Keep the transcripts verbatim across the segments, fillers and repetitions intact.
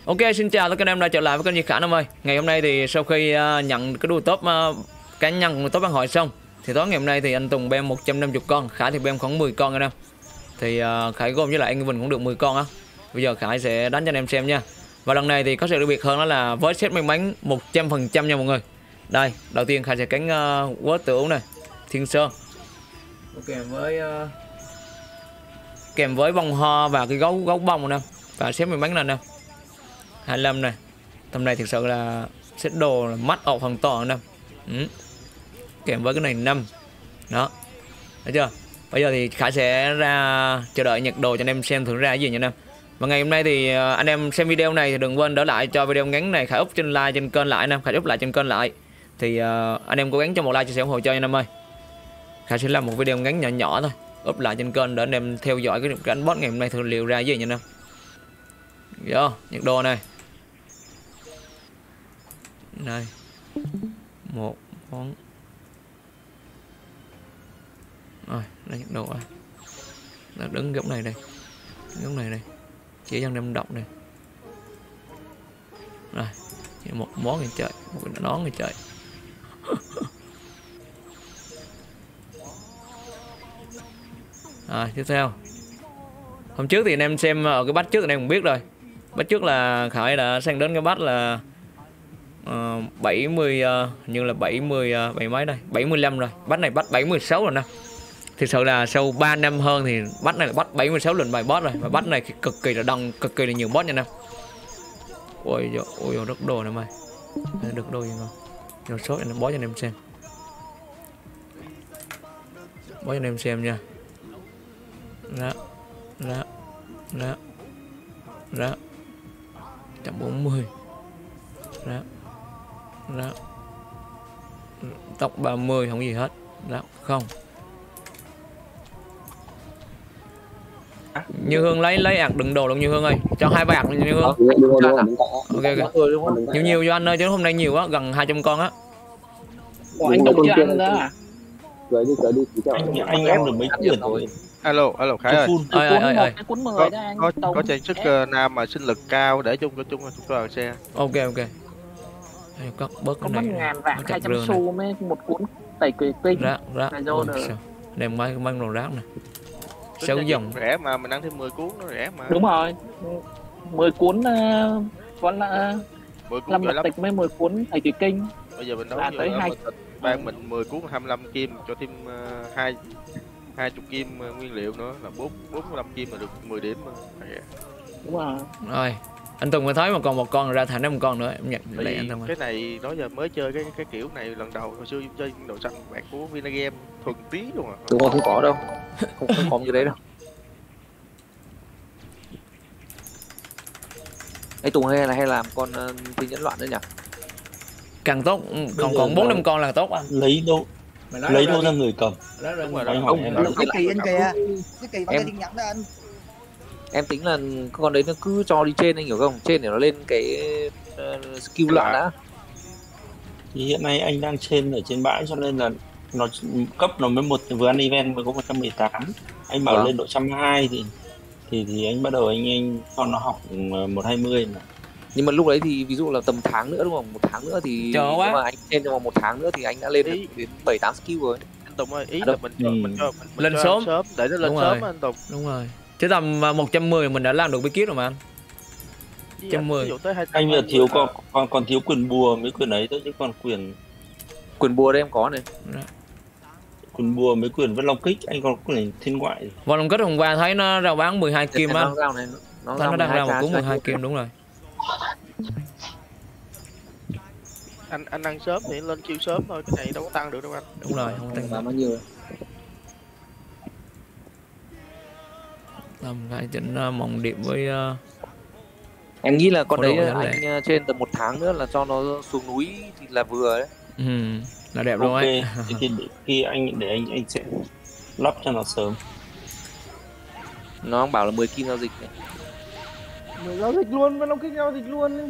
Ok, xin chào tất cả anh em đã trở lại với kênh Nhật Khả em ơi. Ngày hôm nay thì sau khi uh, nhận cái đua top uh, cá nhân của top băng hội xong thì tối ngày hôm nay thì anh Tùng bem một trăm năm mươi con, Khải thì bem khoảng mười con anh em. Thì uh, Khải gom với lại anh Vinh cũng được mười con á. Bây giờ Khải sẽ đánh cho anh em xem nha. Và lần này thì có sự đặc biệt hơn đó là với set may mắn một trăm phần trăm nha mọi người. Đây, đầu tiên Khải sẽ cánh uh, quất tử này, Thiên Sơn. Ok, với uh, kèm với bông hoa và cái gấu gấu bông nè, và set may mắn này nè. hai mươi lăm này. Tầm này thực sự là set đồ là mắt ọc hoàn toàn nè. Ừ. Kèm với cái này năm. Đó. Thấy chưa? Bây giờ thì Khải sẽ ra chờ đợi nhặt đồ cho anh em xem thử ra cái gì nha anh em. Và ngày hôm nay thì anh em xem video này thì đừng quên đỡ lại cho video ngắn này Khải up trên like trên kênh lại anh em, Khải up lại trên kênh lại. Thì uh, anh em cố gắng cho một like chia sẻ ủng hộ cho anh em ơi. Khải sẽ làm một video ngắn nhỏ nhỏ thôi, up lại trên kênh để anh em theo dõi cái cảnh boss ngày hôm nay thử liệu ra cái gì nha anh em. Vô, nhặt đồ này. Đây. Một món. Rồi, đây nhặt đồ rồi. Đã đứng góc này đây. Góc này đây. Chỉ cho anh em đọc này. Rồi, chỉ một món người chơi, một cái nón người chơi. Rồi, tiếp theo. Hôm trước thì anh em xem ở cái bắt trước anh em cũng biết rồi. Bắt trước là Khải đã sang đến cái bắt là uh, bảy mươi uh, như là bảy mươi uh, bảy mấy đây, bảy mươi lăm rồi. Bắt này bắt bảy mươi sáu rồi nè. Thực sự là sau ba năm hơn thì bắt này là bắt bảy mươi sáu lần bài boss rồi. Và bắt này cực kỳ là đông, cực kỳ là nhiều boss nha nè. Ôi dồi, ôi dồi, đất đồ này mày. Được đồ gì không? Rồi sốt anh em bó cho anh em xem. Bó cho anh em xem nha. Đó. Đó. Đó. Đó. một trăm bốn mươi. Đó. Đó. Tóc ba mươi không gì hết. Đó, không. Như Hương lấy lấy ạc đựng đồ luôn Như Hương ơi. Cho hai bạc Như Hương. Ok ok. Nhiều nhiều cho anh ơi chứ hôm nay nhiều á, gần hai trăm con á. Ủa, anh Tùng chưa ăn đó à? Gửi đi, gửi đi, anh anh em được mấy quyển rồi. Alo, alo Khải ơi. Ơi ơi ơi ơi. Cuốn mười Có đó anh có, Tùng. có trang sức uh, nam mà sinh lực cao để chung cho chung chung cho xe. Ok ok. Cắt bớt Có cái mất này. ngàn vạn hai trăm xu mới một cuốn tẩy cười tinh. Rác rác. Ôi, đem mấy mang đồ rác này. Sáu dòng rẻ mà mình ăn thêm mười cuốn nó rẻ mà. Đúng rồi. mười cuốn uh, còn là mười cuốn lâm lập tịch mới mười cuốn thầy thủy kinh. Bây giờ mình đấu là tới hai ban mình mười cuốn hai mươi lăm kim cho thêm hai hai chục kim uh, nguyên liệu nữa là bốn bốn mươi lăm kim là được mười điểm mà. Đúng rồi. Rồi. Anh Tùng mới thấy mà còn một con ra thành một con nữa em nhận lại anh Tùng. Cái này đó giờ mới chơi cái cái kiểu này lần đầu, hồi xưa chơi đồ xanh bạn của Vinagame thuần tí luôn à. đúng rồi, không có đâu, không không có như đấy đâu. Ấy Tùng hay là hay làm con uh, thiên nhẫn loạn nữa nhỉ? Càng tốt, còn còn bốn năm con là tốt anh. Lấy đâu lấy đâu ra người cầm. Đúng rồi, anh đó. hỏi em cái kỳ anh kìa, cái kỳ bằng cái thiên nhẫn đó anh. Em tính là con đấy nó cứ cho đi trên anh hiểu không? Trên để nó lên cái uh, skill loạn đã. Thì hiện nay anh đang trên ở trên bãi cho nên là nó cấp nó mới một vừa ăn event mới có một trăm mười tám. Anh bảo Vâng. lên độ một trăm hai mươi thì thì thì anh bắt đầu anh anh cho nó học một hai mươi mà. Nhưng mà lúc đấy thì ví dụ là tầm tháng nữa đúng không? Một tháng nữa thì Chờ quá. nếu mà anh trên trong vòng một tháng nữa thì anh đã lên được đến bảy tám skill rồi. Anh Tùng ơi, ý À, là mình cho, ừ. mình cho mình, mình Lên cho sớm. sớm để nó lên Đúng sớm rồi. á anh Tùng. Đúng rồi. Chứ tầm một trăm mười mình đã làm được bí kíp rồi mà anh. một trăm mười. Ví dụ tới hai trăm Anh vừa thiếu là- còn còn còn thiếu quyền bùa mấy quyền ấy thôi chứ còn quyền Quyền bùa đây em có này. quyền bùa mấy quyền vân long kích anh còn quyền thiên ngoại. Vào lòng kết hôm qua thấy nó rao bán mười hai kim á. Nó rao này nó, Nó đang ra một cuốn mười hai kim. kim đúng rồi. anh anh ăn sớm thì lên chiêu sớm thôi, cái này đâu có tăng được đâu anh. Đúng rồi, không tăng. Và bao nhiêu? Làm cái chỉnh uh, mỏng điểm với uh... Em nghĩ là con Có đấy độ anh uh, trên tầm một tháng nữa là cho nó xuống núi thì là vừa đấy. ừ, là đẹp luôn Ok, ấy. thì, thì để, khi anh để anh anh sẽ lắp cho nó sớm. Nó bảo là mười kim giao dịch này. Mười giao dịch luôn, với Long Kích giao dịch luôn.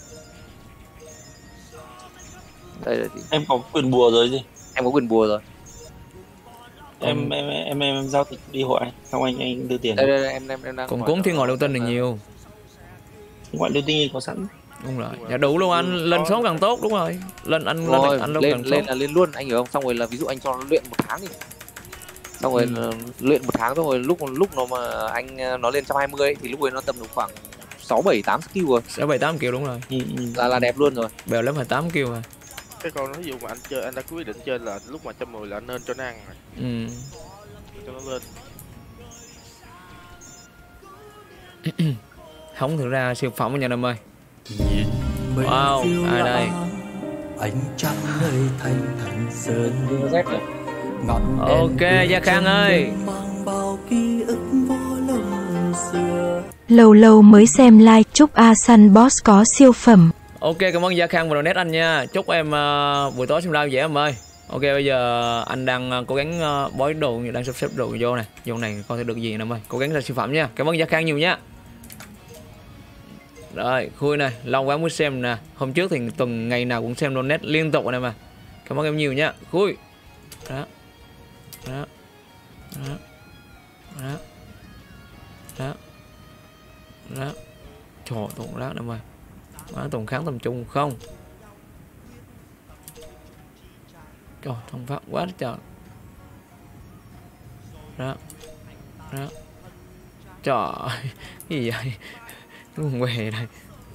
Đây là gì? Em có quyền bùa rồi gì? Em có quyền bùa rồi. Em em em em, em giao dịch đi hộ anh, xong anh anh đưa tiền. Đây đây, đây em em em đang Còn hỏi cuốn nó- thiên ngồi đầu tinh thì nhiều. ngoại lưu tinh có sẵn. Đúng rồi, dạ đủ luôn anh, lên sớm càng tốt, đúng rồi. Lên anh lên Rồi, anh lúc lên càng lên sớm. là lên luôn anh hiểu không? Xong rồi là ví dụ anh cho nó luyện một tháng đi. Xong rồi Ừ. là luyện một tháng xong rồi lúc lúc nó mà anh nó lên một trăm hai mươi ấy thì lúc ấy nó tầm được khoảng sáu bảy tám skill rồi. sáu bảy tám kill đúng rồi. Ừ, ừ. Là là đẹp luôn rồi. Bèo lắm phải tám kill rồi. Cái con ví dụ mà anh chơi, anh đã quyết định chơi là lúc mà trăm mười là anh nên cho nó ăn rồi, Ừ. cho nó lên. Không, thực ra siêu phẩm nha em ơi. Nhìn mây Wow, phiêu ai đây? lãng, ánh trăng nơi thành thành sơn ngọn Ok, đèn Gia Khang ơi. mang bao ký ức vô lưng xưa. Lâu lâu mới xem like, chúc A Sun Boss có siêu phẩm. Ok, cảm ơn Gia Khang và donate anh nha. Chúc em uh, buổi tối xem live dễ em ơi. Ok, bây giờ anh đang uh, cố gắng uh, bói đồ, đang sắp xếp đồ vô này. Vô này coi thể được gì em ơi. Cố gắng ra siêu phẩm nha. Cảm ơn Gia Khang nhiều nha. Rồi, khui này, lâu quá mới xem nè. Hôm trước thì tuần ngày nào cũng xem donate liên tục anh em à. Cảm ơn em nhiều nha. Khui. Đó. Đó. Đó. Đó. Đó. Đó. Trời, tuần lát em ơi. Má tuần kháng tầm trung không. Trời, thông phát quá trời. Đó. Đó. Trời. Cái gì vậy? Cái quần què đây.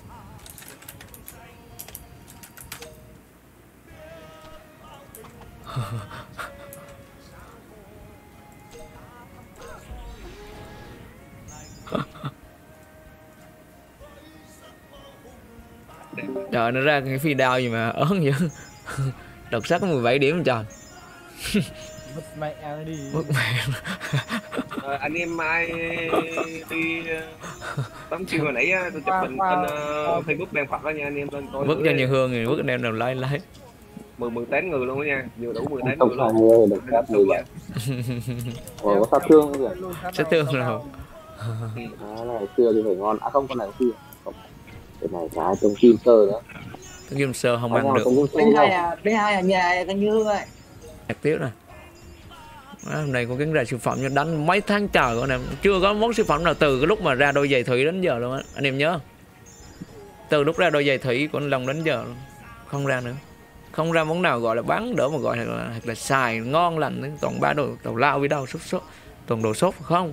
Trời, nó ra cái phi đao gì mà ớn vậy. Độc sắc có mười bảy điểm trời. Mất mẹ đi. Mất mẹ. Ờ, anh em mai đi tắm chiều hồi nãy á, tôi chụp hình Qua- trên ờ, Facebook đen Phật đó nha anh em, lên coi Vứt cho nhiều hương thì vứt đem nào lấy lấy. mười mười tán người luôn đó nha, vừa đủ mười tán Không người phải luôn. người được phép mười bảy. Ủa, có sát thương không kìa? Sát thương rồi. À, này xưa thì phải ngon. À không, con này xưa. Không. Cái này trái trong kim sơ đó. Cái game sơ không Có ăn nào được. trong kim sơ Bên hai đâu. à, bên hai à nhà con Như ơi. Nhạc tiếp này. Đó, hôm nay cố gắng ra siêu phẩm cho đánh mấy tháng trời rồi anh em. Chưa có món siêu phẩm nào từ cái lúc mà ra đôi giày thủy đến giờ luôn á. Anh em nhớ không? Từ lúc ra đôi giày thủy của anh Long đến giờ luôn. Không ra nữa. Không ra món nào gọi là bán đỡ mà gọi là, hoặc là xài ngon lành. Toàn ba đồ tàu lao với đâu sốt sốt. Toàn đồ sốt không?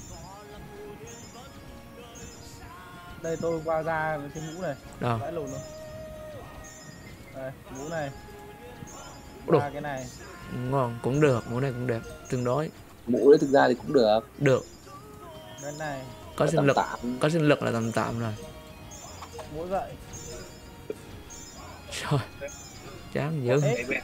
Đây tôi qua ra với cái mũ này. Đâu? Vãi lùn luôn. Đây, mũ này. Đồ. Ra cái này. Ngon, cũng được, món này cũng đẹp, tương đối. Mũ đấy thực ra thì cũng được. Được. Bên này. Có sinh tầm lực, tạm. có sinh lực là tầm tạm rồi. Mũ dậy. Trời, chán dữ. Ê, Đây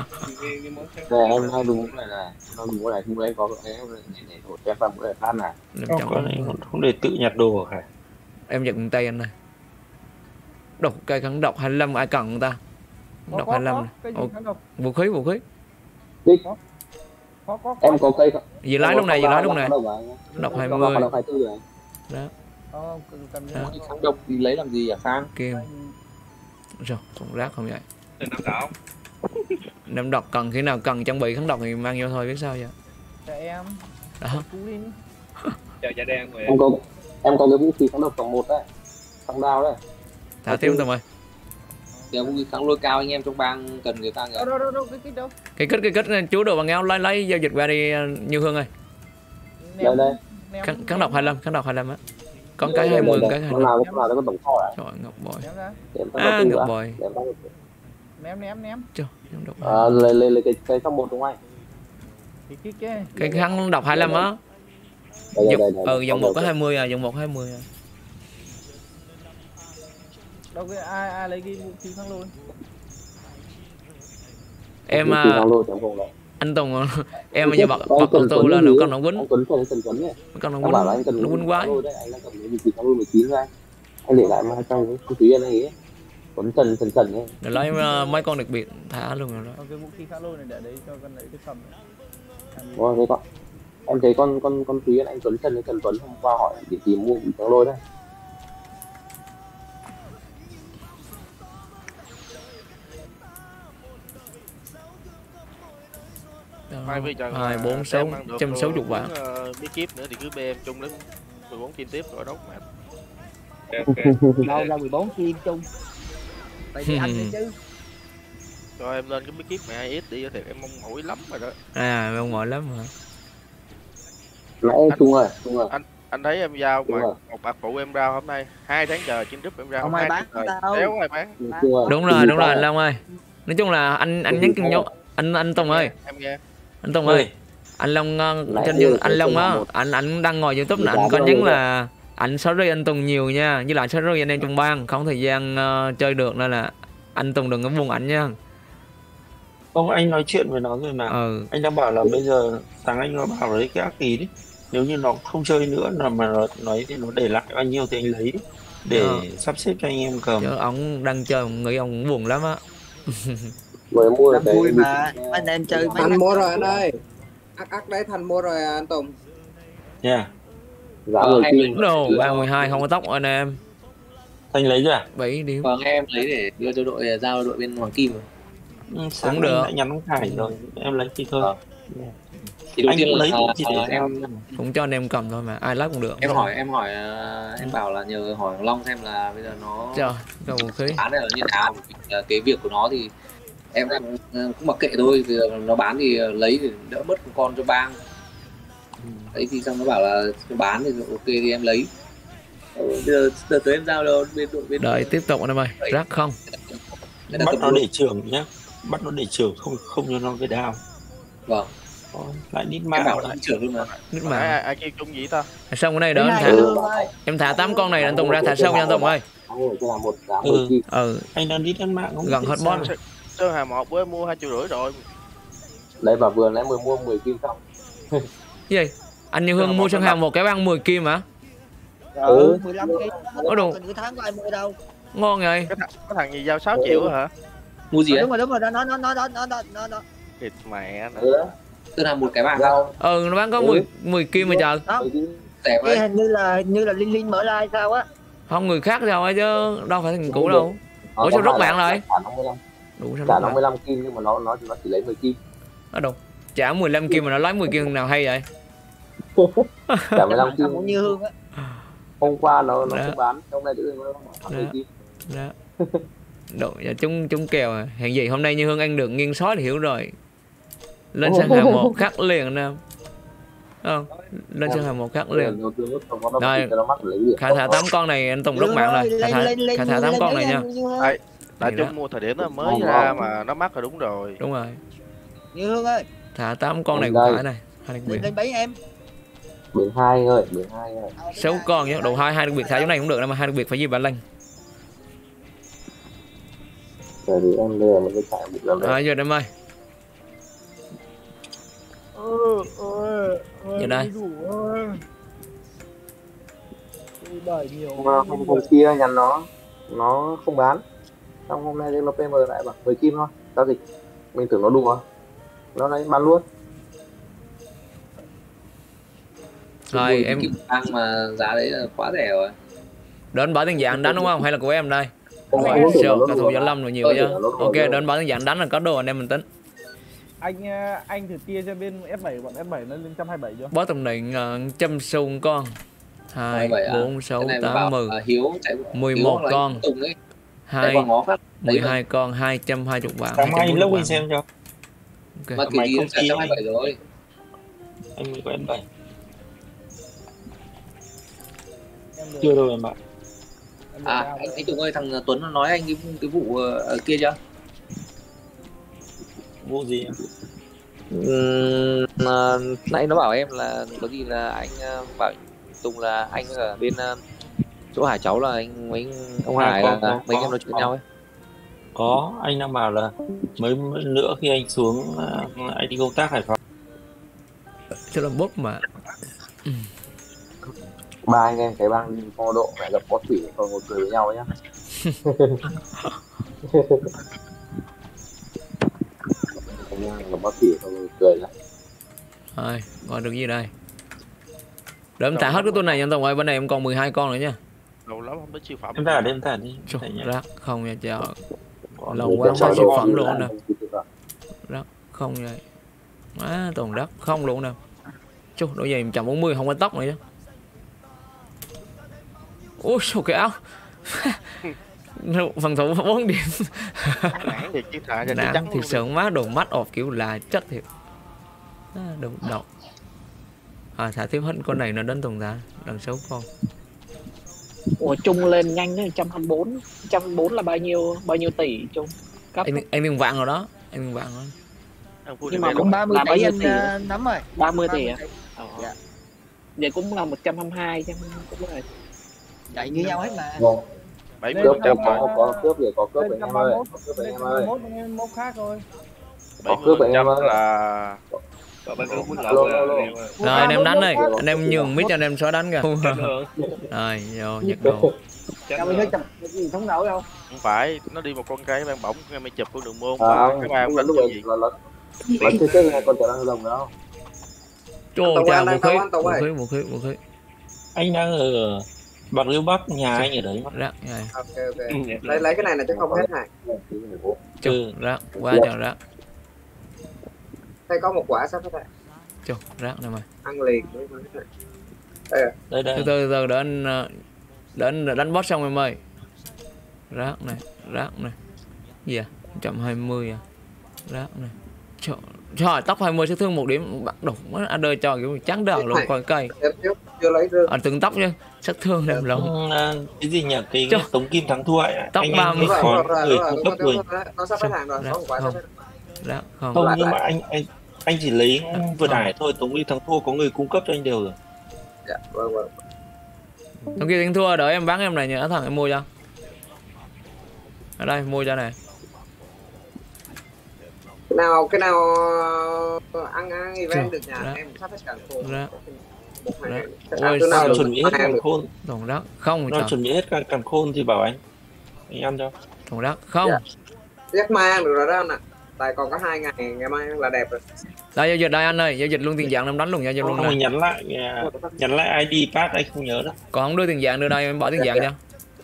em hay dùng mũ này này. Nó mũ này, mũ này có cái này để thổi em vào mũ này phát này. Em Không, chọn con này không để tự nhặt đồ hả? em giật tay anh này. Độc cây kháng độc hai mươi lăm ai cần người ta. có, Độc có, hai mươi lăm có, này. cái gì Ồ, kháng độc? vũ khí vũ khí. Có, có, có. Em có cây không? Gì lái lúc này, gì lái lúc này. Độc hai mươi. mươi. Độc hai mươi tư này. Đó, Không, cần cần Đó. Cái kháng độc thì lấy làm gì à Khang? kim. Rồi, còn rác không vậy. Từ năm đảo. Năm độc cần khi nào cần trang bị kháng độc thì mang vô thôi biết sao vậy. cho em. Đó. Cú đi. Chào da đen người. Em có em có cái vũ khí kháng độc tổng một đấy. Song đao đấy. Thả tiếp Tùng ơi. Kiểu vũ khí kháng lôi cao anh em trong bang cần người ta Đâu kìa. đâu đâu đâu cái cái đâu. Cái kết cái kết chú đồ bằng áo lấy lấy giao dịch qua đi Như Hương ơi. Đây đây. Ném- Kháng kháng ném- độc hai mươi lăm, kháng độc hai mươi lăm á. Có Đây, cái đây, hai mươi, đây, cái đây. hai Con mươi lăm. nào con nào nó có tổng kho à? Trời, ngọc bội. Ném ra. Để em À, tăng ngọc nữa. bội. Để em tăng Ném ném ném. Trời, kháng độc. À, lấy lấy lấy cái cái trong một đúng không anh? Cái cái cái. Cái kháng độc hai mươi lăm á. Đây đây Dòng, đây. đây. ừ, dòng Con một có này. hai mươi à, dòng một hai mươi à. Đâu cái ai ai lấy cái vũ khí kháng lôi. Em Vũ à, khí kháng lôi thì em không lấy. anh Tùng em bây giờ bật Anh bật cần auto Tuấn lên gì là ấy? con nó quýnh, Anh Tuấn Tuấn Tuấn Tuấn nhỉ? con nó Anh bảo là anh quýnh, cần nó quýnh quái. đấy, anh đang cầm cái vũ khí kháng lôi mười chín ra anh. Anh để lại mai trong cái túi anh ấy. Tuấn Trần Trần Trần ấy. Để lấy uh, mấy con đặc biệt thả luôn rồi đó. Còn cái vũ khí kháng lôi này để đấy cho con lấy cái phẩm này. Wow, thế con. Em thấy con con con túi anh Tuấn Trần với Trần Tuấn hôm qua hỏi để tìm mua vũ khí kháng lôi đấy. Mai bây giờ hai bốn sáu trăm sáu mươi vạn. bí kíp nữa thì cứ bê em chung đến mười bốn kim tiếp rồi đốt mệt. đâu ra mười bốn kim chung. Vậy thì anh đi chứ. Cho em lên cái bí kíp mẹ hai ích đi thì em mong mỏi lắm rồi đó. À mong mỏi lắm hả? Nãy Trung ơi, Trung ơi. Anh anh thấy em giao mà một bạc phụ em rao hôm nay hai tháng chờ trên group em rao Không ai bán đâu. Đéo ai bán. Đúng rồi, đúng rồi anh Long ơi. Nói chung là anh anh nhắn nhau anh anh Tùng ơi. Em nghe. Anh Tùng ơi. Anh Long trên như anh Long á, anh anh đang ngồi YouTube là anh có nhắn là anh sorry anh Tùng nhiều nha, với lại sorry anh em trong ban không thời gian uh, chơi được nên là anh Tùng đừng có buồn ảnh nha. Không, anh nói chuyện với nó rồi mà. Ừ. Anh đang bảo là bây giờ thằng anh nó bảo lấy cái ác ý đấy. Nếu như nó không chơi nữa là mà nó nói thì nó để lại bao nhiêu thì anh lấy để ừ. sắp xếp cho anh em cầm. Chứ ông đang chơi nghĩ ông cũng buồn lắm á. Mới mua Làm vui mà anh em chơi mấy Thành mua rồi anh ơi. Ác ác đấy Thành mua rồi anh Tùng. Nha. Yeah. Giá mười kim. Đồ ba mươi hai không có tóc anh em. Thành lấy chưa? bảy điểm. Vâng em lấy để đưa cho đội giao đội bên Hoàng Kim rồi. Ừ, cũng được. Đã nhắn Khải rồi, em lấy thì thôi. Yeah. Thì đầu anh tiên cũng lấy là, chỉ à, để em cũng cho anh em cầm thôi mà ai lấy cũng được. Em hỏi em hỏi em bảo là nhờ hỏi Long xem là bây giờ nó Trời, cầu khí. bán này là như nào, cái việc của nó thì em em cũng mặc kệ thôi, bây giờ nó bán thì lấy thì đỡ mất một con cho bang. Đấy thì xong nó bảo là bán thì ok thì em lấy. Bây giờ từ tới em giao đâu bên đội bên đợi tiếp tục anh em ơi, rác không. Bắt nó để trường nhá, bắt nó để trường không không cho nó về đao. Vâng. Lại nít mạng bảo lại trưởng luôn mà. Nít mạng. Ai ai kêu chung gì ta? Xong cái này đó em thả. Em thả tám con này anh Tùng ra thả sâu nha anh Tùng ơi. Ừ. Ừ. Anh đang nít ăn mạng không? Gần hết boss. Sơn Hà một với mua hai triệu rưỡi rồi. Lấy vào vườn lấy mới mua mười kim xong. Gì? Anh Như Hương mua Sơn Hà một cái băng mười kim hả? Ừ, mười lăm kim. Có đủ. Nửa tháng có ai mua đâu. Ngon rồi. Cái thằng, cái thằng gì giao sáu triệu hả? Mua gì đấy? Đúng rồi, đúng rồi, nó nó nó nó nó nó nó. Thịt mẹ nó. Ừ. Tức là một cái bảng đâu. Ừ, nó bán có mười mười kim mà chờ. Đó. Cái hình như là hình như là Linh Linh mở like sao á. Không, người khác sao ấy chứ đâu phải thằng cũ đâu. Ủa sao rút mạng rồi? Đủ sao? Trả năm mươi lăm kim nhưng mà nó nó nó chỉ lấy mười kim. Ở đâu? Trả mười lăm kim mà nó lấy mười kim nào hay vậy? Trả mười lăm kim cũng Như Hương á. Hôm qua nó nó không bán, hôm nay tự nó bán mười kim. Đó. Độ giờ chúng chúng kèo à. Hiện gì hôm nay Như Hương ăn được nghiêng sói thì hiểu rồi. Lên Sơn Hà một khắc liền anh em. Không, lên Sơn Hà một khắc liền. Rồi, khả thả tám con này anh Tùng rút mạng rồi. Khả thả, khả thả tám con này nha. Đấy, tại chúng mua thời điểm nó mới ra mà nó mắc rồi đúng rồi. Đúng rồi. Như Hương ơi. Thả tám con này của Khải này. Hai đặc biệt. Lên bấy em. Biển hai ơi, biển hai ơi. Sáu con nhá, đầu hai hai đặc biệt thả chỗ này cũng được mà hai đặc biệt phải gì bạn Linh. Rồi thì em đưa một cái chạy một lần. Rồi giờ em ơi. Giờ đây. Hôm, hôm, hôm kia nhắn nó nó không bán, xong hôm nay nó pê em lại bảo mười kim thôi giao dịch, mình tưởng nó đùa nó lấy bán luôn. Rồi em ăn mà giá đấy là quá rẻ rồi. đến bỏ tiền dạng đánh đúng không hay là của em đây? Rồi, show, cả thủ Võ Lâm rồi nhiều chứ. Ok, đến bỏ tiền dạng đánh là có đồ anh em mình tính. Anh anh thử tia cho bên ép bảy, bọn ép bảy nó lên một trăm hai mươi bảy chưa? Bó tầm định uh, trăm xu một con. hai, bốn, sáu, tám, mười. mười một con. hai, mười hai con, hai trăm hai mươi vạn. Cảm ơn lúc mình xem cho. Okay. Mà cái gì một trăm hai mươi bảy rồi. Anh mới có em bảy. Chưa đâu em ạ. À anh, anh Tùng ơi, thằng Tuấn nó nói anh cái cái vụ uh, kia chưa? Vụ gì em? Uhm, uh, nãy nó bảo em là có gì là anh uh, bảo Tùng là anh ở bên uh, chỗ Hải cháu là anh mấy ông à, Hải có, là có, mấy có, em nói chuyện có. nhau ấy. Có, anh đang bảo là mới nữa khi anh xuống uh, anh đi công tác Hải Phòng. Cho là bốc mà. Ba anh em cái bang đi phong độ phải gặp có thủy còn một cười với nhau nhá. Gặp bác thủy còn một cười lại. Rồi, gọi được gì đây? Để em thả hết cái tuần này nha Tùng ơi, bên này em còn mười hai con nữa nha. Lâu lắm không biết siêu phẩm. Em thả đi, em thả đi. Rác không nha chờ. Lâu quá không có siêu phẩm luôn nè. Rác không vậy. Má Tùng rác không luôn nè. Chú, đổi giày một trăm bốn mươi không có tóc này chứ. Ui sao cái áo. Phòng thủ bốn điểm. Nản thiệt chứ thà cho Nản chắc thiệt sự má đồ mắt ọp kiểu là chất thiệt. À, đúng độc. À, thả tiếp hết con này nó đến tuần thả đằng xấu con. Ủa Trung lên nhanh đấy, một trăm hai mươi bốn, một trăm hai mươi bốn là bao nhiêu bao nhiêu tỷ Trung? Cấp Anh anh đừng vạn rồi đó, anh đừng vạn rồi. Nhưng mà cũng ba mươi tỷ anh uh, nắm rồi. ba mươi tỷ à? Ờ. Dạ. Vậy cũng là một trăm hai mươi hai trăm cũng là chạy như nhau hết mà. Vâng. bảy mươi Cướp phần trăm có, mà. có cướp gì có cướp anh em ơi. Có cướp anh em ơi. Mốt khác rồi. Có cướp anh em ơi. Là Có bên đó muốn Alo, alo, alo. Rồi anh em đánh đi, anh em nhường mít cho anh em xóa đánh kìa. Rồi, vô nhật đồ. Sao mình chụp gì không nổi đâu. Không phải, nó đi một con cái ban bóng ngay mới chụp con đường môn À, và ông, cái ba ông đánh lúc cái ấy gì. là là là chơi chơi này còn trả năng đồng đâu. Trời chào vũ khí, vũ khí, vũ khí, vũ khí. Anh đang ở Bạc Liêu Bắc, nhà anh ở đấy mà. Rác, này. Ok ok. Lấy lấy cái này là chắc không hết này. Chù, rác, quá trời rác. Đây có một quả sắp hết này. Chù, rác này mày. Ăn liền. Đây à. Đây đây. Từ từ từ để anh để anh đánh boss xong em ơi. Rác này, rác này. Gì à? một trăm hai mươi à? Rác này. Trời, trời tóc hai mươi sát thương một điểm bắt đầu nó ăn đời cho kiểu trắng đờ luôn coi cây. Chưa lấy được. À, từng tóc chứ, sát thương em lộn. Cái gì nhỉ? Cái Trời. Tống Kim Thắng Thua ấy. Tóc anh, ba anh mươi. có người cung cấp rồi. Nó sắp hết hàng rồi, có một quả sắp hết. Rác không. Không, nhưng mà anh anh anh chỉ lấy vừa đài thôi. Tống Kim Thắng Thua có người cung cấp cho anh đều rồi. Dạ, vâng vâng. Tống Kim Thắng Thua đợi em bán em này nhờ thằng em mua cho. Ở đây mua cho này. Cái nào cái nào ăn ăn event được nhà Rác. em sắp hết cả khô. Rác. Rác. Ôi Ôi sao sao chuẩn bị hết càng khôn. Tổng rác không Nó trời. chuẩn bị hết càng, càng khôn thì bảo anh. Anh ăn cho. Tổng rác không. Dạ. Giấc mai ăn được rồi đó anh ạ. Tại còn có hai ngày, ngày mai là đẹp rồi. Đây giao dịch đây anh ơi, giao dịch luôn tiền dạng em đánh luôn nha, giao luôn Không, này. nhắn lại nhắn lại i đê pass anh không nhớ đâu. Còn không đưa tiền dạng đưa đây em bỏ tiền dạng cho.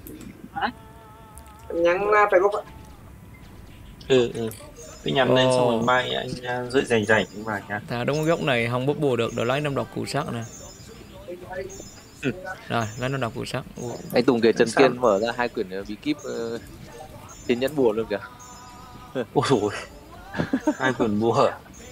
Nhắn Facebook. Ừ ừ. Cứ nhắn lên Ồ. xong rồi mai anh uh, rưỡi rành rành cũng vào nha. Thà đúng cái góc này không búp bùa được, rồi lấy năm độc cụ sắt nè. Ừ. Rồi lấy năm độc cụ sắt. Ủa. Anh Tùng kể Trần Kiên mở ra hai quyển bí kíp uh, thiên nhẫn bùa luôn kìa. Ôi dồi. Hai quyển bùa.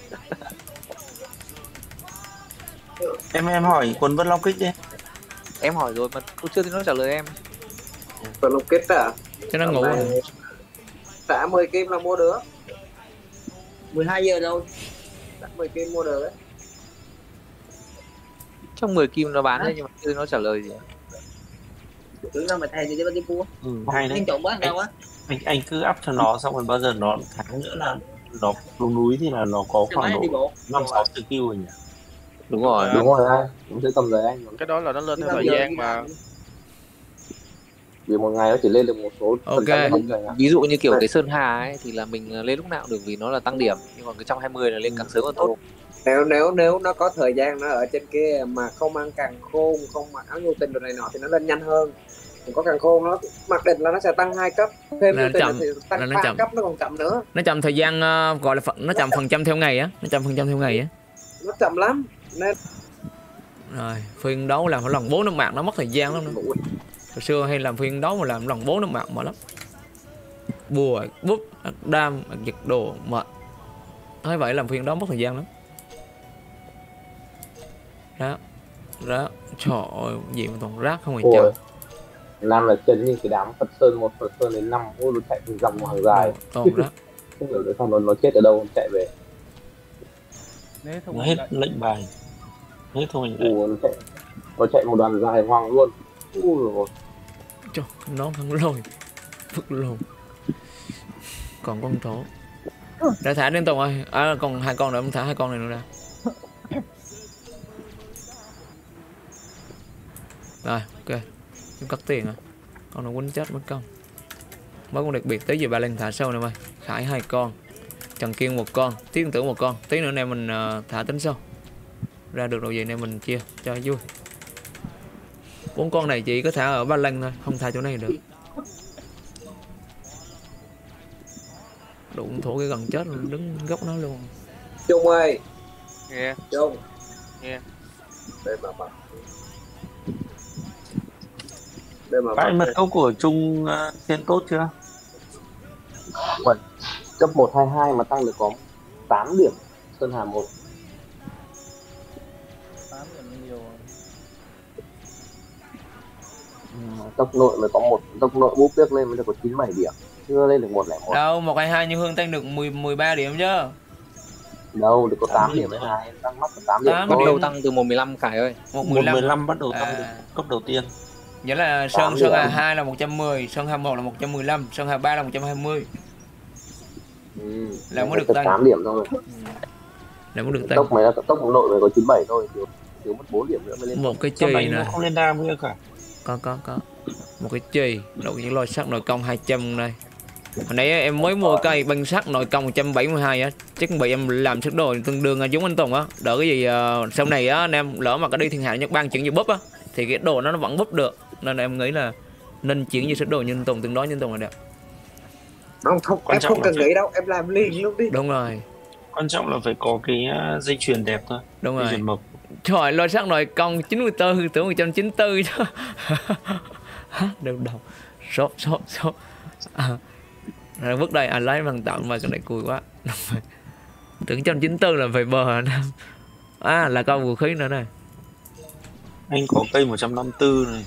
em em hỏi quần Vân Long Kích đi. Em hỏi rồi mà lúc trước thì nó trả lời em. Còn lục kết à? Cho nó ngủ rồi. Trả mười kim là mua được. mười hai giờ đâu. Trả mười kim mua được đấy. Trong mười kim nó bán đấy nhưng mà chưa nó trả lời gì. Tưởng đâu mà thay thì cái mua. Ừ, hay đấy. Anh trộm quá đâu á. Anh anh cứ up cho nó xong rồi bao giờ nó tháng nữa là nó xuống núi thì là nó có khoảng độ năm sáu skill rồi nhỉ. Đúng rồi. Đúng rồi anh, cũng sẽ tầm đấy anh. Cái đó là nó lên theo thời gian mà. Vì một ngày nó chỉ lên được một số phần trăm bóng rồi ạ. Ví dụ như kiểu cái Sơn Hà ấy thì là mình lên lúc nào cũng được vì nó là tăng điểm, nhưng còn cái một trăm hai mươi là lên càng sớm càng tốt. Nếu nếu nếu nó có thời gian nó ở trên kia mà không ăn càng khôn, không mặc áo nhu tình đồ này nọ thì nó lên nhanh hơn. Còn có càng khôn nó mặc định là nó sẽ tăng hai cấp, thêm nhu tình thì tăng ba cấp, nó còn chậm nữa. Nó chậm thời gian uh, gọi là phần, nó chậm phần trăm theo ngày á, nó chậm phần trăm theo ngày á. Nó chậm lắm. Nên rồi phiên đấu làm phải lần bốn năm mạng nó mất thời gian lắm nữa. Hồi xưa hay làm phiên đấu mà làm lần bốn năm mạng mệt lắm. Bùa, bút, đam, giật đồ mệt. Nói vậy làm phiên đấu mất thời gian lắm. Rác, rác, trời ơi, gì mà toàn rác không phải trời. Làm là chân như cái đám Phật Sơn, một Phật Sơn đến năm, ôi nó chạy từ dòng hàng dài. Toàn rác. Không hiểu được sao nó, nó chết ở đâu, nó chạy về. Nó hết lệnh bài. Hết thôi. Ủa, nó chạy, nó chạy một đoàn dài hoang luôn. Ui rồi. Trời, nó thằng lôi. Phức lồn. Còn con thổ. Đã thả đến Tùng ơi. À, còn hai con nữa, em thả hai con này nữa ra. Rồi, ok. Em cắt tiền à. Con nó quýnh chết mất công. Mới con đặc biệt tới giờ ba lên thả sâu nè mày. Khải hai con. Trần Kiên một con. Tiến Tử một con. Tí nữa này mình uh, thả tính sâu. Ra được đồ gì này mình chia cho vui. Bốn con này chỉ có thả ở ba lăng thôi, không thả chỗ này được. Đụng thổ cái gần chết luôn, đứng góc nó luôn. Trung ơi. Nghe. Trung. Nghe. Đây mà bà. Bãi mật câu của Trung uh, trên tốt chưa? Vậy, cấp một hai hai mà tăng được có tám điểm, Sơn Hà một. tám điểm nhiều. Tốc nội mới có một, tốc nội búp tiếp lên mới được có chín bảy điểm, chưa lên được một lẻ một. Đâu, một hai hai như Hương tăng được mười mười ba điểm chứ. Đâu, được có tám điểm với hai, tăng mắc tám điểm thôi. Bắt đầu tăng từ một mười lăm Khải ơi. một mười lăm bắt đầu tăng à. Được cấp đầu tiên. Vậy là Sơn Sơn Hà hai là một trăm mười, Sơn Hà một là một trăm mười lăm, Sơn Hà ba là một trăm hai mươi. Ừ, là mới được tăng tám điểm thôi. Ừ. Là mới được tăng. Tốc mới là tốc nội mới có chín bảy thôi, thiếu thiếu mất bốn điểm nữa mới lên. Một cái chì này. Không lên đam nữa cả. Có có có. Một cái chì, nội những lôi sắt nội công hai trăm đây. Hồi nãy em mới mua cây băng sắt nội công một trăm bảy mươi hai á, chắc bị em làm sức đồ tương đương giống anh Tùng á. Đỡ cái gì uh, sau này á anh em lỡ mà có đi thiên hạ Nhật Bản chuyển như búp á thì cái đồ nó nó vẫn búp được. Nên em nghĩ là nên chuyển như sức đồ như anh Tùng, tương đối như anh Tùng là đẹp. Không, không em không cần nghĩ đâu, em làm liền luôn đi. Đúng rồi. Quan trọng là phải có cái uh, dây chuyền đẹp thôi. Đúng dây rồi. Chuyền mộc. Trời, lôi sắt nội công chín mươi tư, tưởng một trăm chín mươi tư chứ. Hả? Đều đầu. Sốt, sốt, sốt. À. Rồi bước đây anh lấy bằng tặng mà cái này cùi quá. Tưởng một trăm chín mươi tư là phải bờ anh. À, là con vũ khí nữa này. Anh có cây một trăm năm mươi tư này.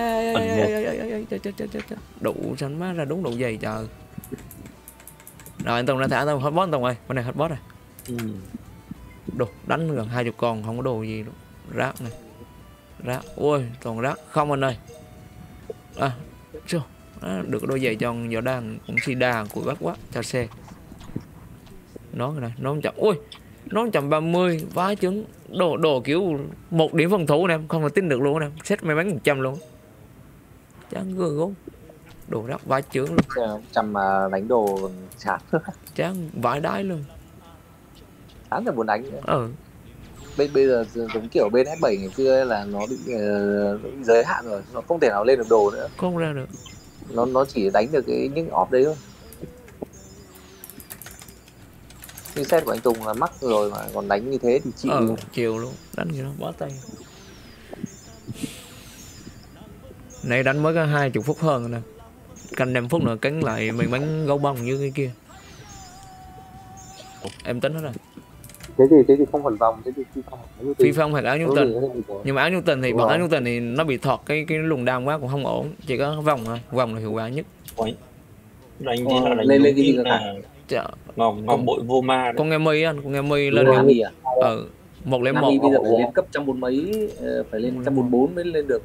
Đủ xanh má ra đúng đủ dày trời. Rồi anh Tùng đã thả tao hết boss Tùng ơi, bên này hết boss rồi. Ừ. Đồ đánh gần hai mươi con không có đồ gì đâu. Rác này. Rác. Ui, toàn rác không anh ơi. À, chưa. À, được đôi giày cho võ đàn cũng si đà của bác quá cho xe. Nó này, nó chậm. Ui, nó một trăm ba mươi vá trứng đồ đồ kiểu một điểm phòng thủ nè, không là tin được luôn nè, set may mắn một trăm luôn. Chán gơ gốm. Đồ rác vá trứng luôn. Trăm mà đánh đồ chán. Chán vãi đái luôn. Chán là buồn đánh nữa. Ừ. Bên bây giờ giống kiểu bên ép bảy ngày xưa là nó bị, uh, bị giới hạn rồi, nó không thể nào lên được đồ nữa. Không ra được. Nó nó chỉ đánh được cái những off đấy thôi. Như set của anh Tùng là mắc rồi mà còn đánh như thế thì chịu. Ừ, luôn. Chịu luôn, đánh gì đó bó tay. Này đánh mới có hai mươi phút hơn rồi nè. Canh năm phút nữa cắn lại mình bắn gấu bông như cái kia. Em tính hết rồi. Thế thì thế thì không phần vòng, thế thì phi phong. Phi phong hoặc áo Newton. Nhưng mà áo Newton thì bọn áo Newton thì nó bị thọt cái cái luồng đam quá cũng không ổn, chỉ có vòng thôi, vòng là hiệu quả nhất. Đánh thì là đánh lên lên gì cả. Ngọc ngọc bội vô ma. Con nghe mi anh, con nghe mi lên Nam à? Ừ, một lên một. Bây giờ phải lên cấp trăm bốn mấy, phải lên trăm bốn bốn mới lên được.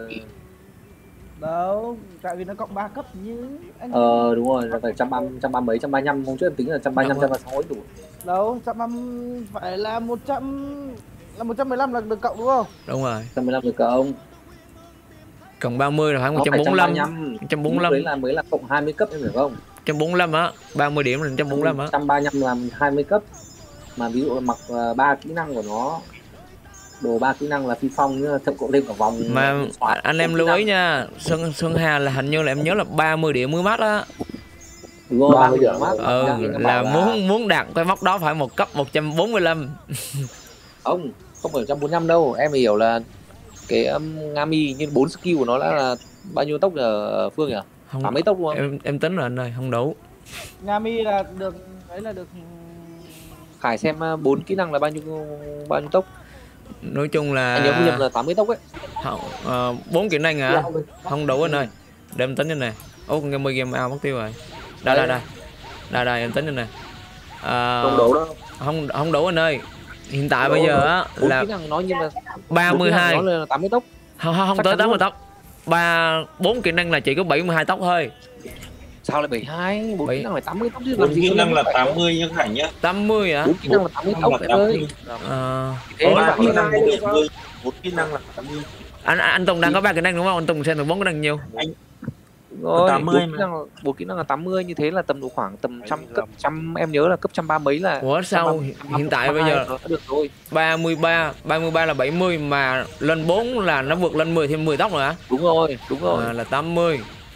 Đâu, tại vì nó cộng ba cấp như anh. Ờ đúng rồi, là phải trăm ba trăm ba mấy, trăm ba nhăm, không chứ em tính là trăm ba nhăm, trăm ba sáu đủ. Đâu, trăm ba phải là một trăm là một trăm mười lăm là được cộng đúng không? Đúng rồi. một trăm mười lăm được cộng. Cộng ba mươi là khoảng một trăm bốn mươi lăm. một trăm bốn mươi lăm đấy là mới là cộng hai mươi cấp em hiểu không? một trăm bốn mươi lăm á, ba mươi điểm là một trăm bốn mươi lăm á. một trăm ba mươi lăm là hai mươi cấp. Mà ví dụ là mặc ba kỹ năng của nó, đồ ba kỹ năng là phi phong nữa, thậm cộng thêm cả vòng. Mà anh em lưu ý nha, Sơn Sơn Hà là hình như là em nhớ là ba mươi điểm mới mắt á. Đúng rồi, ba mươi điểm mắt. Ừ, là muốn muốn đạt cái mốc đó phải một cấp một trăm bốn mươi lăm. Không, không phải một trăm bốn mươi lăm đâu, em hiểu là cái um, Ngami như bốn skill của nó là, là bao nhiêu tốc ở Phương nhỉ? Không, à, mấy tốc luôn? Em em tính rồi anh ơi, không đủ. Ngami là được đấy là được. Khải xem bốn kỹ năng là bao nhiêu bao nhiêu tốc? Nói chung là anh nhớ không nhầm là tám mươi tốc ấy. Không, bốn uh, kỹ năng hả? Không đủ anh ơi. Để em tính cho này. Ô, con game game out mất tiêu rồi. Đây đây đây. Đây đây em tính cho này. À, không đủ đâu. Không không đủ anh ơi. Hiện tại bây giờ á là kỹ năng nói như là ba mươi hai. Nó là tám mươi tốc. Không không, không tới tám mươi tốc. ba bốn kỹ năng là chỉ có bảy mươi hai tốc thôi. Sao lại bảy mươi hai? bốn kỹ năng là tám mươi tốc chứ làm gì. Kỹ năng là tám mươi nhưng Khải nhá. tám mươi hả? bốn kỹ năng là tám mươi tốc em ơi. Ờ. ba kỹ năng bốn kỹ năng là tám mươi. Anh anh Tùng đang có ba kỹ năng đúng không? Anh Tùng xem được bốn kỹ năng nhiều. Anh rồi, tám mươi kỹ năng, bốn kỹ năng là tám mươi, như thế là tầm độ khoảng tầm trăm cấp trăm, em nhớ là cấp trăm ba mấy là. Ủa sao hiện tại bây giờ được rồi. ba mươi ba, ba mươi ba là bảy mươi mà lên bốn là nó vượt lên mười thêm mười tốc nữa hả? Đúng rồi, đúng rồi. À, là tám mươi.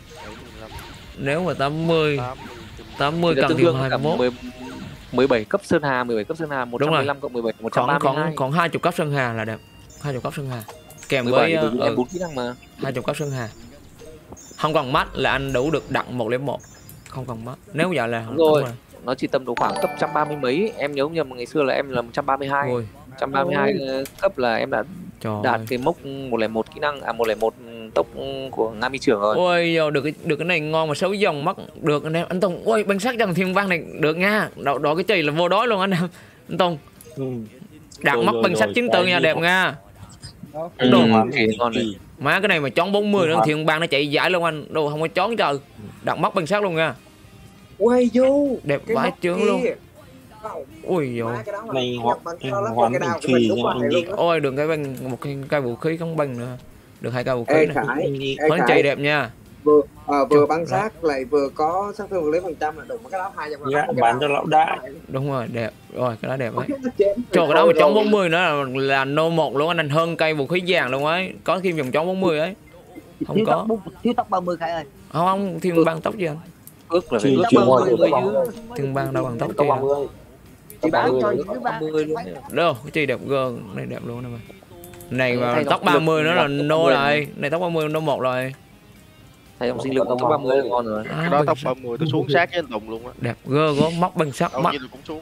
Nếu mà tám mươi tám mươi cần thêm hai mươi mốt. mười bảy cấp Sơn Hà, mười bảy cấp Sơn Hà, một trăm mười lăm cộng mười bảy, một trăm ba mươi hai. Còn còn hai mươi cấp Sơn Hà là đẹp. hai mươi cấp Sơn Hà. Kèm với bốn kỹ năng mà. hai mươi cấp Sơn Hà. không cần mắt là anh đủ được đặt một không một, không cần mắt. Nếu giờ là đúng rồi. Đúng rồi. Nó chỉ tầm độ khoảng cấp một trăm ba mươi mấy, em nhớ không nhầm ngày xưa là em là một trăm ba mươi hai. Ôi. một trăm ba mươi hai cấp là em đã Trời đạt ơi. Cái mốc một không một kỹ năng à một không một tốc của Ngami trưởng rồi. Ôi được cái được cái này ngon mà sáu dòng mất được anh em. Anh Tùng ôi bánh sắc dòng thiên văn này được nha. Đó, đó cái chì là vô đói luôn anh em. Anh Tùng. Ừ. Đạt mất bánh sắc chín tư nha, đẹp nha. Đồ ngon này. Má cái này mà chón bốn mươi nữa thiên bang nó chạy giải luôn anh. Đồ không có chón trời. Đạt mất bánh sắc luôn nha. Quay vô. Đẹp vãi chướng luôn. Ui dồi. Này hoặc hoán bình trì nha anh đi. Ôi được cái băng một cái cây vũ khí không băng nữa. Được hai cây vũ khí này. Hoán chạy đẹp nha. Vừa à, vừa băng sát lại vừa có sát thương lấy phần trăm là đúng cái đó hai trăm. Dạ, bán cho lão đại. Đúng rồi, đẹp. Rồi cái đó đẹp đấy. Trời cái đó mà chống bốn mươi nữa là, là nô một luôn anh, hơn cây vũ khí vàng luôn ấy. Có kim dùng chống bốn mươi ấy. Không thiếu có. Tóc, thiếu tóc ba mươi Khải ơi. Không không, thiên băng tóc gì anh? Ước là phải thiên băng đâu bằng tóc chi. Chị bán cho những cái ba mươi luôn. Đâu, cái chi đẹp gơn, này đẹp luôn nè mà. Này mà tóc ba mươi nữa là nô rồi, này tóc ba mươi nô một rồi. Thầy ông sinh lực tóc ba mươi ngon rồi. Cái đó tóc ba mươi tôi xuống sát với anh Tùng luôn á. Đẹp gơ gớm móc bằng sắc mắt. Cũng xuống.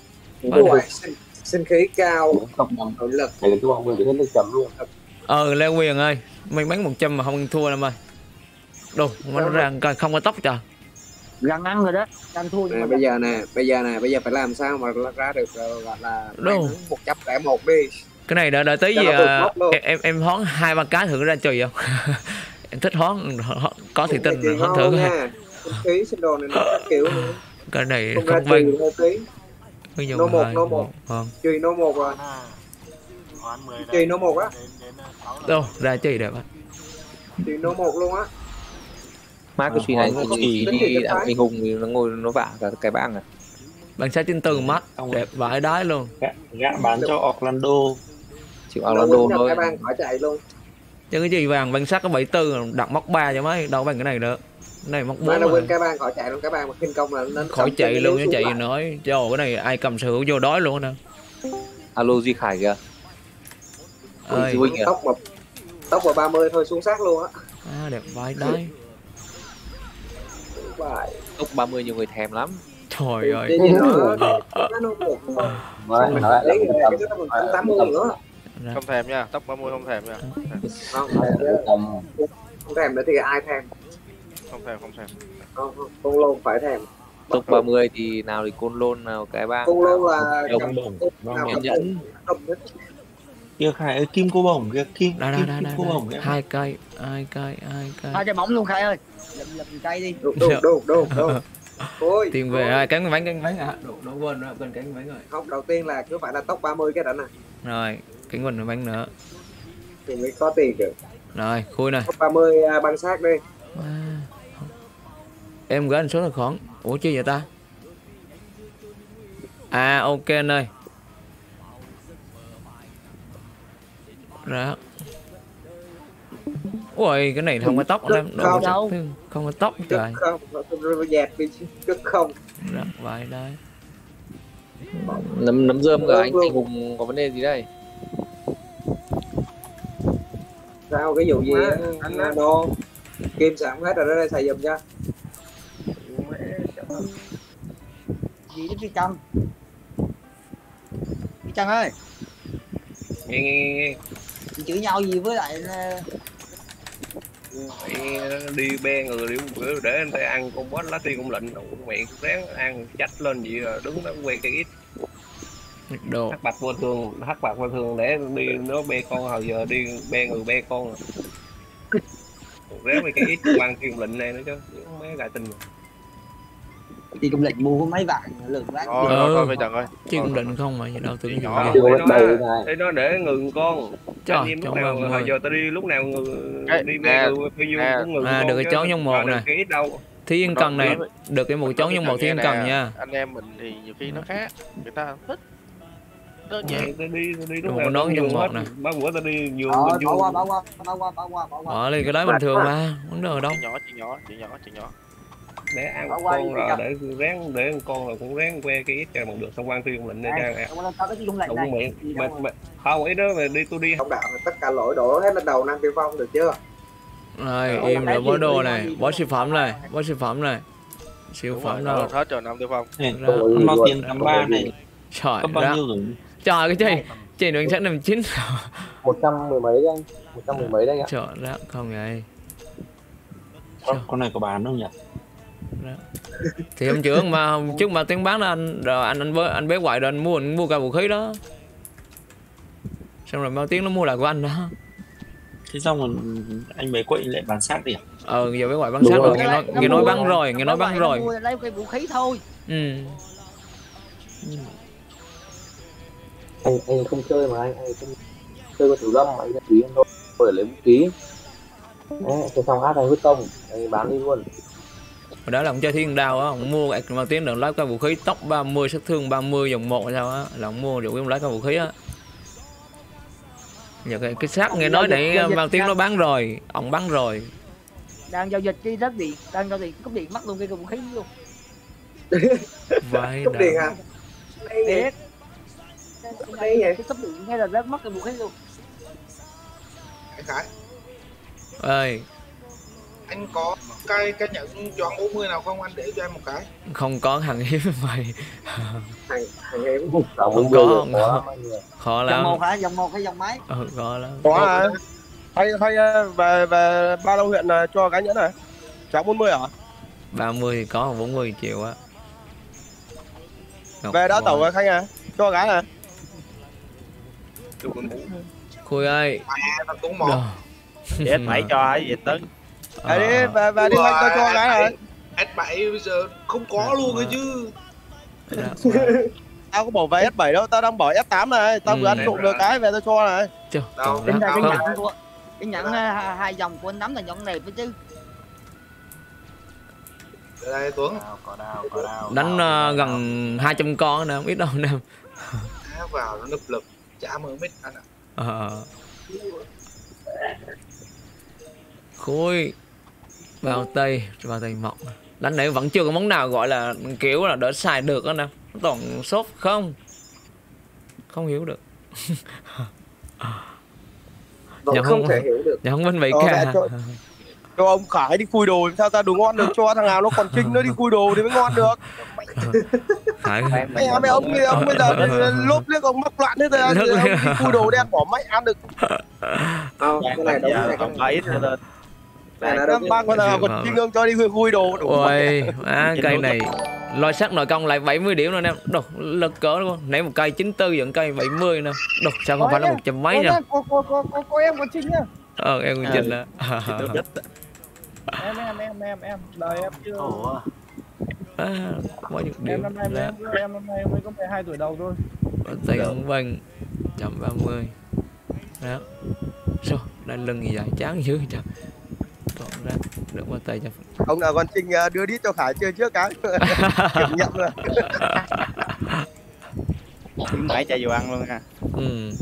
Sinh khí cao, nội lực. Này là cái ba mươi thì nó chậm luôn. Ờ Lê Quyền ơi, mình bắn một trăm mà không thua em ơi. Đồ, nó ra không có tóc trời. Răng ăn rồi đó, răng thua. Nè, bây giờ nè, bây giờ nè, bây giờ phải làm sao mà ra được gọi là một trăm lẻ một đi. Cái này đợi đợi tí gì à, em em em hoán hai ba cái thử ra chùi không? Em thích hoán có thì tin hoán thử ha. Khí sinh đồ này nó các kiểu nữa. Cái này không, không vâng. Nô một, nô một. Chùi nô một rồi. Chùi nô một á. Đâu, ra chùi đẹp á. Chùi nô một luôn á. Má cái suy này thì đi anh hùng thì nó ngồi nó vả cả cái bang à. Bằng sai trên từ mắt đẹp vãi đái luôn. Gã bán cho Orlando. Chịu Orlando thôi. Cái bang khỏi chạy luôn. Chứ cái gì vàng băng sắc có bảy tư đặt móc ba cho mấy đâu bằng cái này nữa. Cái này móc bốn. Mà nó quên cái bang khỏi chạy luôn, cái bang mà khinh công là nó khỏi chạy luôn chứ chạy nói. Trời cái này ai cầm sở hữu vô đói luôn nè. Alo Duy Khải kìa. Ơi, tốc mà tốc vào ba mươi thôi xuống sát luôn á. À đẹp vãi đái. Tốc ba mươi nhiều người thèm lắm. Trời ơi. Không thèm nha, tốc ba mươi không thèm nha. Không thèm nữa thì ai thèm? Không thèm, không thèm. Con lôn phải thèm. Tốc ba mươi thì nào thì côn lôn nào cái bang. Côn lôn là đồng đồng nhẫn. Kia Khải ơi, kim cô bổng kia, kim đây, kim, đây, kim đây, cô đây. bổng kia. Hai cây, hai cây, hai cây. Hai trái bóng luôn Khải ơi. Lụm lụm cây đi. Đủ đủ đủ đủ. đủ. Ôi, tiền về ơi, cánh bánh cánh bánh à. Đủ đủ quên rồi, quên cánh bánh rồi. Không, đầu tiên là cứ phải là tốc ba mươi cái đã nè. Rồi, cánh quần bánh nữa. Thì mới có tiền được. Rồi, khui này. Tốc ba mươi băng sát đi. À, em gửi anh số tài khoản. Ủa chi vậy ta? À ok anh ơi. Đó. Ui cái này không có tóc em đâu, đâu. Không có tóc trời. Không, nó dẹp đi chứ không. Rất vậy đấy. Nấm nấm rơm của anh anh Hùng có vấn đề gì đây? Sao cái vụ gì anh đô kim sẵn hết rồi đó đây xài giùm cho. Gì đó cái chân. Cái chân ơi. Nghe nghe nghe. Chửi nhau gì với lại đi be người đi bữa để anh ta ăn con boss lá tiên cũng lệnh miệng ráng ăn chách lên gì rồi đứng đó quay cái ít đồ hắc bạch vô thường hắc bạch vô thường để đi nó be con hồi giờ đi be người be con ráng mấy cái ít quan tiên lệnh này nữa chứ mấy gài tình thì công lệnh mua có mấy vạn lượng lát thôi thôi thôi bây giờ ơi chứ công định không mà gì đâu tôi nhỏ để nó để ngừng con cho em lúc nào hồi giờ tao đi lúc nào người đi be người bao nhiêu cũng ngừng à được cái chó nhân một này Thi Yên Cần này được cái một chó nhân một Thi Yên Cần nha. Anh em mình thì nhiều khi nó khác người ta thích đơn giản. Tao đi tao đi lúc nào nó nhân một nè. Ba bữa tao đi vừa bỏ qua bỏ qua bỏ qua bỏ qua bỏ qua bỏ đi cái đấy bình thường mà vấn đề đâu. Nhỏ chị nhỏ chị nhỏ chị nhỏ để ăn con rồi để ráng để con rồi cũng ráng que cái ít cho bằng được xong quan thiên lệnh để cho đúng miệng mà, mà không ấy đó mà đi tôi đi không đạo tất cả lỗi đổ hết lên đầu Nam Tiêu Phong được chưa? Rồi im rồi bó đồ này, bó siêu phẩm này, bó siêu phẩm này. Siêu phẩm đâu? Hết rồi năm tiêu phong. Nó tiền tám ba này. Trời bao nhiêu rồi? Trời cái chơi, chơi đường chắc năm chín. một trăm mười mấy đấy anh, một trăm mười mấy đấy anh ạ. Trời đó không vậy. Con này có bán không nhỉ? Đó. Thì hôm trước mà trước mà tiếng bán đó anh rồi anh anh với anh bé ngoại rồi anh mua anh mua cả vũ khí đó. Xong rồi bao tiếng nó mua lại của anh đó. Thế xong rồi anh bé quậy lại bán xác đi à? Ờ giờ bé ngoại bán xác rồi, nghe nói nghe nói bán rồi, nghe nói bán rồi. Lấy cái vũ khí thôi. Ừ. Anh anh không chơi mà anh anh không chơi có thủ lâm mà anh quý anh thôi, rồi lấy vũ khí. Đấy, thế xong át anh vứt công, anh bán đi luôn. Hồi đó là ông chơi thiên đao á, ông mua bao tiếng đừng lấy cái vũ khí tốc ba mươi sát thương ba mươi dòng một hay sao á, là ông mua rồi ông lấy cái vũ khí á. Giờ cái, cái xác nghe nói để bao tiếng nó bán rồi, ông bán rồi. Đang giao dịch đi rất điện, đang giao dịch cúp điện mất luôn cái vũ khí luôn. Vậy cúp điện hả? Điện. Đây vậy cái cúp điện nghe là rất mất cái vũ khí luôn. Anh Khải ơi, anh có cái cái nhận choáng bốn mươi nào không, anh để cho em một cái. Không có hàng hiếm mày. Hàng hàng hiếm không có, không có. Khó lắm. Dòng một hả? Dòng một hay dòng mấy? Ừ, khó lắm. Có à. Hay hay về về Ba Lâu huyện là cho cái nhẫn này. Choáng bốn mươi hả? ba mươi thì có, bốn mươi triệu á. Về đá tàu rồi Khanh à. Cho cái này. Khui ơi. Mẹ cũng một. ét bảy cho ai vậy Tấn? Về đi, về về đi Khanh cho cho cái này. ét bảy bây giờ không có luôn rồi chứ. Tao có bỏ về ét bảy đâu, tao đang bỏ ép tám này, tao vừa ăn trộm được cái về tao cho này. Đâu, cái nhẫn của cái nhẫn hai dòng của anh nắm là nhẫn đẹp với chứ. Đây Tuấn. Đánh uh, gần hai trăm con nè, không ít đâu nè. Vào nó nấp lực, chả mơ mít anh ạ. Ờ. Khôi bao tây, bao tây mọc. Đánh này vẫn chưa có món nào gọi là kiểu là đỡ xài được đó nè. Toàn sốt không. Không hiểu được. Dạ không thể hiểu được. Dạ không bên vậy cả. Cho, cho ông Khải đi khui đồ sao ta đủ ngon được, cho thằng nào nó còn trinh nó đi khui đồ thì mới ngon được. Khải mày mày ông kia ông bây giờ lốp liếc ông mắc loạn thế thôi, ông đi khui đồ đen bỏ máy ăn được. Không, cái này đúng này không phải rồi. Năm ba con nào còn trinh ông cho đi khui đồ đủ. Ôi, à, cây này lôi sắt nội công lại bảy mươi điểm rồi nè. Đồ lực cỡ luôn. Nãy một cây chín mươi tư vẫn cây bảy mươi nè. Đồ sao không phải là một trăm mấy nha. Cô cô cô cô cô em có Trinh nhá. Ờ em con Trinh đó. Em em em em em đời em chưa. À, có những điểm em năm nay em, em năm nay mới có mười hai tuổi đầu thôi. Tay ống vân một trăm ba mươi. Đó. Sao? Đây lưng gì vậy? Chán dữ trời. Còn ra được qua tay cho ông nào còn Trinh đưa đi cho Khải chơi trước cái kiểm nhận rồi. Khuyến mãi chạy vô ăn luôn ha. Ừ.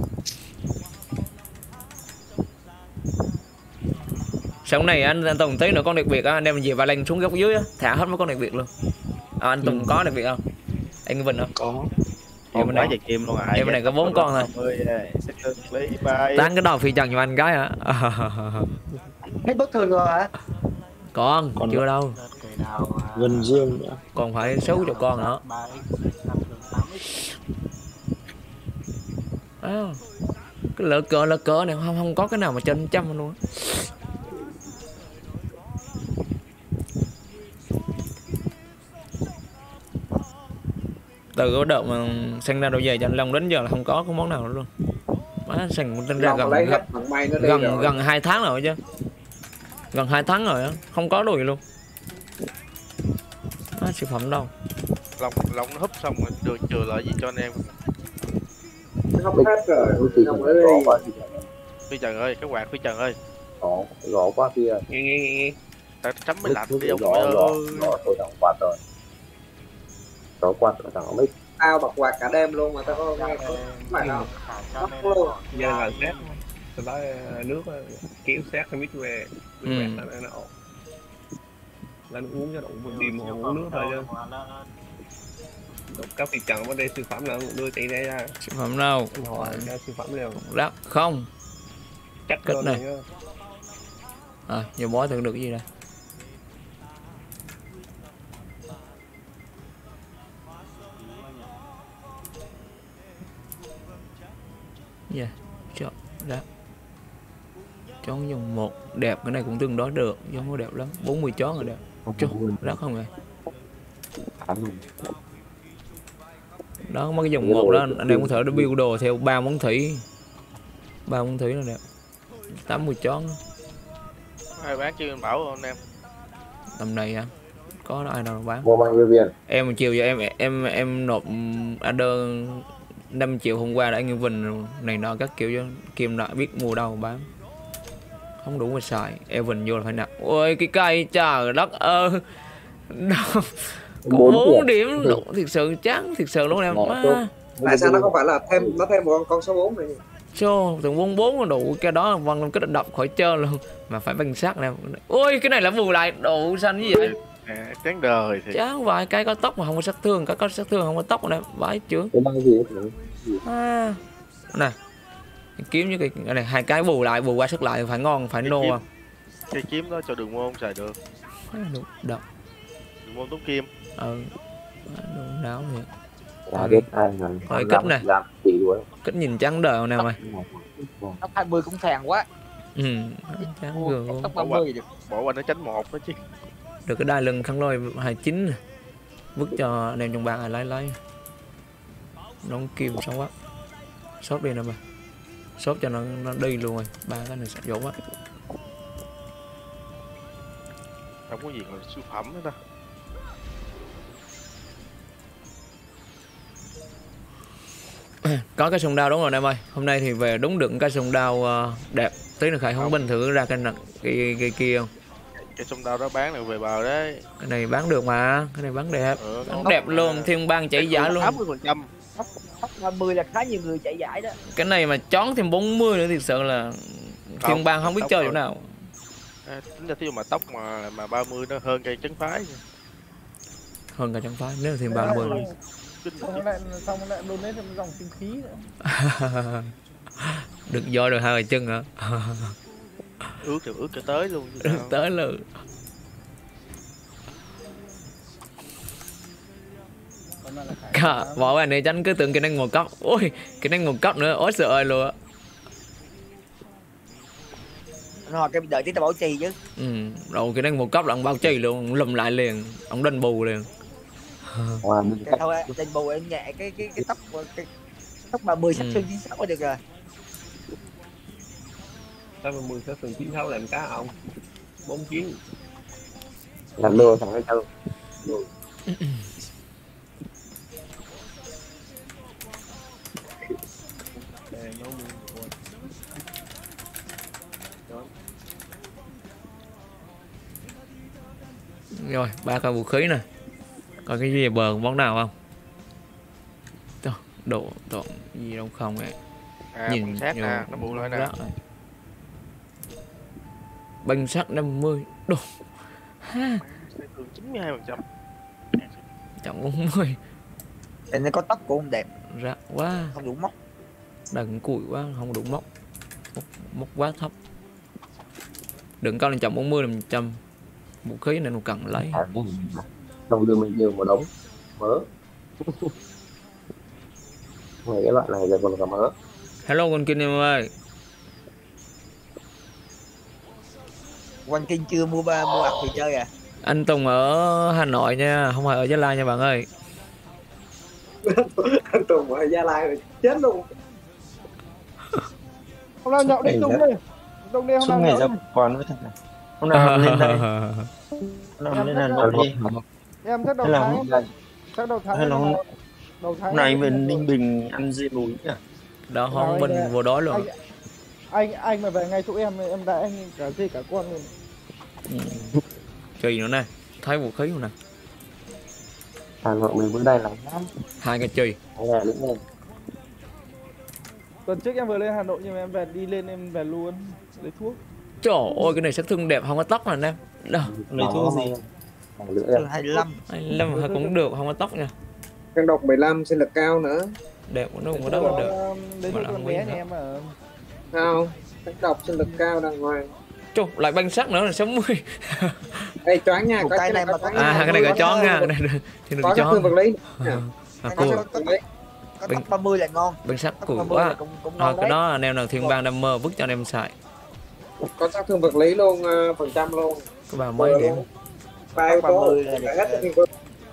Sau này anh, anh Tùng tí nữa con đặc biệt á, anh đem về và lên xuống góc dưới á, thả hết mấy con đặc biệt luôn. À, anh Tùng ừ. có đặc biệt không? Anh Vinh không? Có. Em bên này chạy kim luôn à. Em bên này có bốn con thôi. Tán cái đầu phi trần cho anh cái hả? Hết bất thường rồi hả? Con, còn chưa đâu. Vân Dương nữa. Còn phải sáu cho con nữa. À, cái lỡ cỡ lỡ cỡ này không không có cái nào mà trên trăm luôn. Từ cái đợt mà sang ra đâu về cho anh Long đến giờ là không có cái món nào nữa luôn. Má sang trên ra gần gần, gần, gần hai tháng rồi chứ. Gần hai tháng rồi á, không có đồ gì luôn. Á, siêu phẩm đâu. Long Long nó húp xong rồi được trừ lại gì cho anh em. Húp hết rồi, không ở đây. Phi Trần ơi, cái quạt Phi Trần ơi. Ồ, gõ quá kia. Nghe nghe nghe. Ta chấm mới lạnh đi ông gõ, ơi. Gõ, gõ tôi đóng quạt rồi. Gõ quạt rồi thằng mic. Tao bật quạt cả đêm luôn mà tao có nghe không phải đâu. Mất luôn. Giờ là xét. Tôi nói nước kéo xét cái mic về. Ừ. Nó ổn. Là nó uống cho đủ một đêm mà uống nước thôi chứ. Các vị chẳng có đây sư phẩm nào đưa tỷ đây ra. Sư phẩm đâu? Hỏi ra sư phẩm nào. Đó, không. Chắc Kết này. À, giờ bói thử được cái gì đây? Dạ, chọn đó. Chón dùng một đẹp, cái này cũng tương đối được, giống có đẹp lắm, bốn mươi chón rồi đẹp. Chú, rất không rồi. Đó mấy cái dòng một đó anh em có thể nó build đồ theo ba món thủy. Ba món thủy là đẹp. tám mươi chón. Ai bán chưa anh Bảo anh em? Tầm này hả? Có ai nào bán? Mua bao nhiêu tiền? Em chiều giờ em em em nộp order năm triệu hôm qua đã Nguyên Vinh này nọ các kiểu cho Kim lại biết mua đâu bán. Không đủ mà xài, Evan vô là phải nạp. Ôi cái cây trời đất ơi. Có bốn điểm đủ thiệt sự chán thiệt sự luôn em. Tại sao nó không phải là thêm nó thêm một con, con số bốn này? Cho từng bốn bốn là đủ cái đó vâng cái đập khỏi chơi luôn mà phải băng sát nè. Ôi cái này là bù lại độ xanh gì vậy? À, chán đời thì chán vài cái có tóc mà không có sát thương, cái có sát thương không có tóc nè, vãi chưởng. À, nè kiếm như cái, cái này hai cái bù lại bù qua sức lại phải ngon phải nô à. Cái kiếm đó cho đường môn xài được. Được, được. Đường môn tốn kim. Ừ. Đồ náo vậy. À, biết ai rồi. Rồi cách này. Cách nhìn trắng đời nào mày. Tóc hai mươi cũng sàn quá. Ừ, trắng gường luôn. Tóc ba mươi được. Bỏ qua nó tránh một đó chứ. Được cái đai lưng khăn lôi hai mươi chín nè. Vứt cho anh em trong bàn này lấy lấy. Nón kim xấu quá. Shop đi nè mày. Shop cho nó, nó đi luôn rồi. Ba cái này sạch dỗ quá. Không có gì là siêu phẩm nữa ta. Có cái sùng đao đúng rồi anh em ơi. Hôm nay thì về đúng được cái sùng đao uh, đẹp. Tí nữa Khải không bình thử ra cái cái cái kia không. Cái sùng đao đó bán được về bờ đấy. Cái này bán được mà, cái này bán đẹp. Ừ, bán đẹp luôn, thiên bang chạy giải luôn. tám mươi phần trăm. Tóc ba mươi là khá nhiều người chạy giải đó. Cái này mà chón thêm bốn mươi nữa thì sợ là thiên bang không biết chơi chỗ nào. À, tính ra thí dụ mà tóc mà mà ba mươi nó hơn cây trấn phái. Hơn cây trấn phái nếu là thiên ba mươi. Xong lại xong lại donate thêm dòng sinh khí nữa. Được voi được hai bài chân hả? Ước thì ước cho tới luôn. Ước tới luôn. Cả bỏ bài này tránh cứ tưởng cái năng một cấp. Ôi cái năng một cấp nữa ối sợ ơi luôn á. Rồi cái đợi tí tao bảo trì chứ. Ừ, rồi cái năng một cấp là ông bao trì luôn, lùm lại liền, ông đền bù liền. Cái thôi đền bù em nhẹ cái cái cái tóc cái tóc ba mươi sát thương chín sáu được rồi. Tóc ba mươi sát thương chín sáu làm cá không? bốn chiến. Làm lừa thằng ấy đâu. Rồi, ba cây vũ khí nè. Còn cái gì bờ món nào không? Trời, độ độ gì đâu không vậy? À, nhìn sát à, nó bù lại nè. Băng sắt năm mươi. Đồ. Ha. chín mươi hai phần trăm. Trọng bốn mươi. Nó có tóc cũng không đẹp. Rạc quá. Không đủ móc. Đằng cùi quá, không đủ móc. Móc, móc quá thấp. Đừng cao lên chậm bốn mươi là một trăm. Vũ khí nên nó cần lấy. Đồng đưa mình nhiều một đống mớ. Này cái loại này là còn cả mớ. Hello con Kinh em ơi. Quanh Kinh chưa mua ba mua ạc thì chơi à? Anh Tùng ở Hà Nội nha, không phải ở Gia Lai nha bạn ơi. Anh Tùng ở Gia Lai rồi chết luôn. Hôm nào nhậu đi Tùng đi. Tùng đi hôm nào ngày ra quán với thằng này. Hôm nào lên đây. Hôm nào lên Hà Nội đi. Em chắc đầu tháng. Chắc đầu tháng. Đầu tháng này mình Ninh Bình ăn dê núi nhỉ? Đó không mình vô đó luôn. Anh anh mà về ngay chỗ em em đã anh cả dê cả con luôn. Chì nữa nè, thấy vũ khí luôn nè. Hà Nội mình bữa đây là hai cái chì. Hai đúng không? Tuần trước em vừa lên Hà Nội nhưng mà em về đi lên em về luôn lấy thuốc. Trời ơi cái này sát thương đẹp không có tóc này em. Đâu. Lấy thuốc gì? hai mươi lăm. hai mươi lăm cũng được không có tóc nha. Kháng độc mười lăm sinh lực cao nữa. Đẹp nó không có đâu được. Đấy là con bé nhà em ở. Không, kháng độc sinh lực cao đàng hoàng. Chù, lại băng sắt nữa là sáu mươi. Ê choáng nha, có cái này mà à cái này gọi chón nha, cái này thì có các thương vật lý. À, cua. Băng ba mươi là ngon. Băng sắt cùi quá. À, cái đó anh em nào thiên bang đam mơ vứt cho anh em xài. Có sát thương vật lý luôn, phần trăm luôn. Có bà mấy điểm. Ba yếu tố hết cho thiên vương.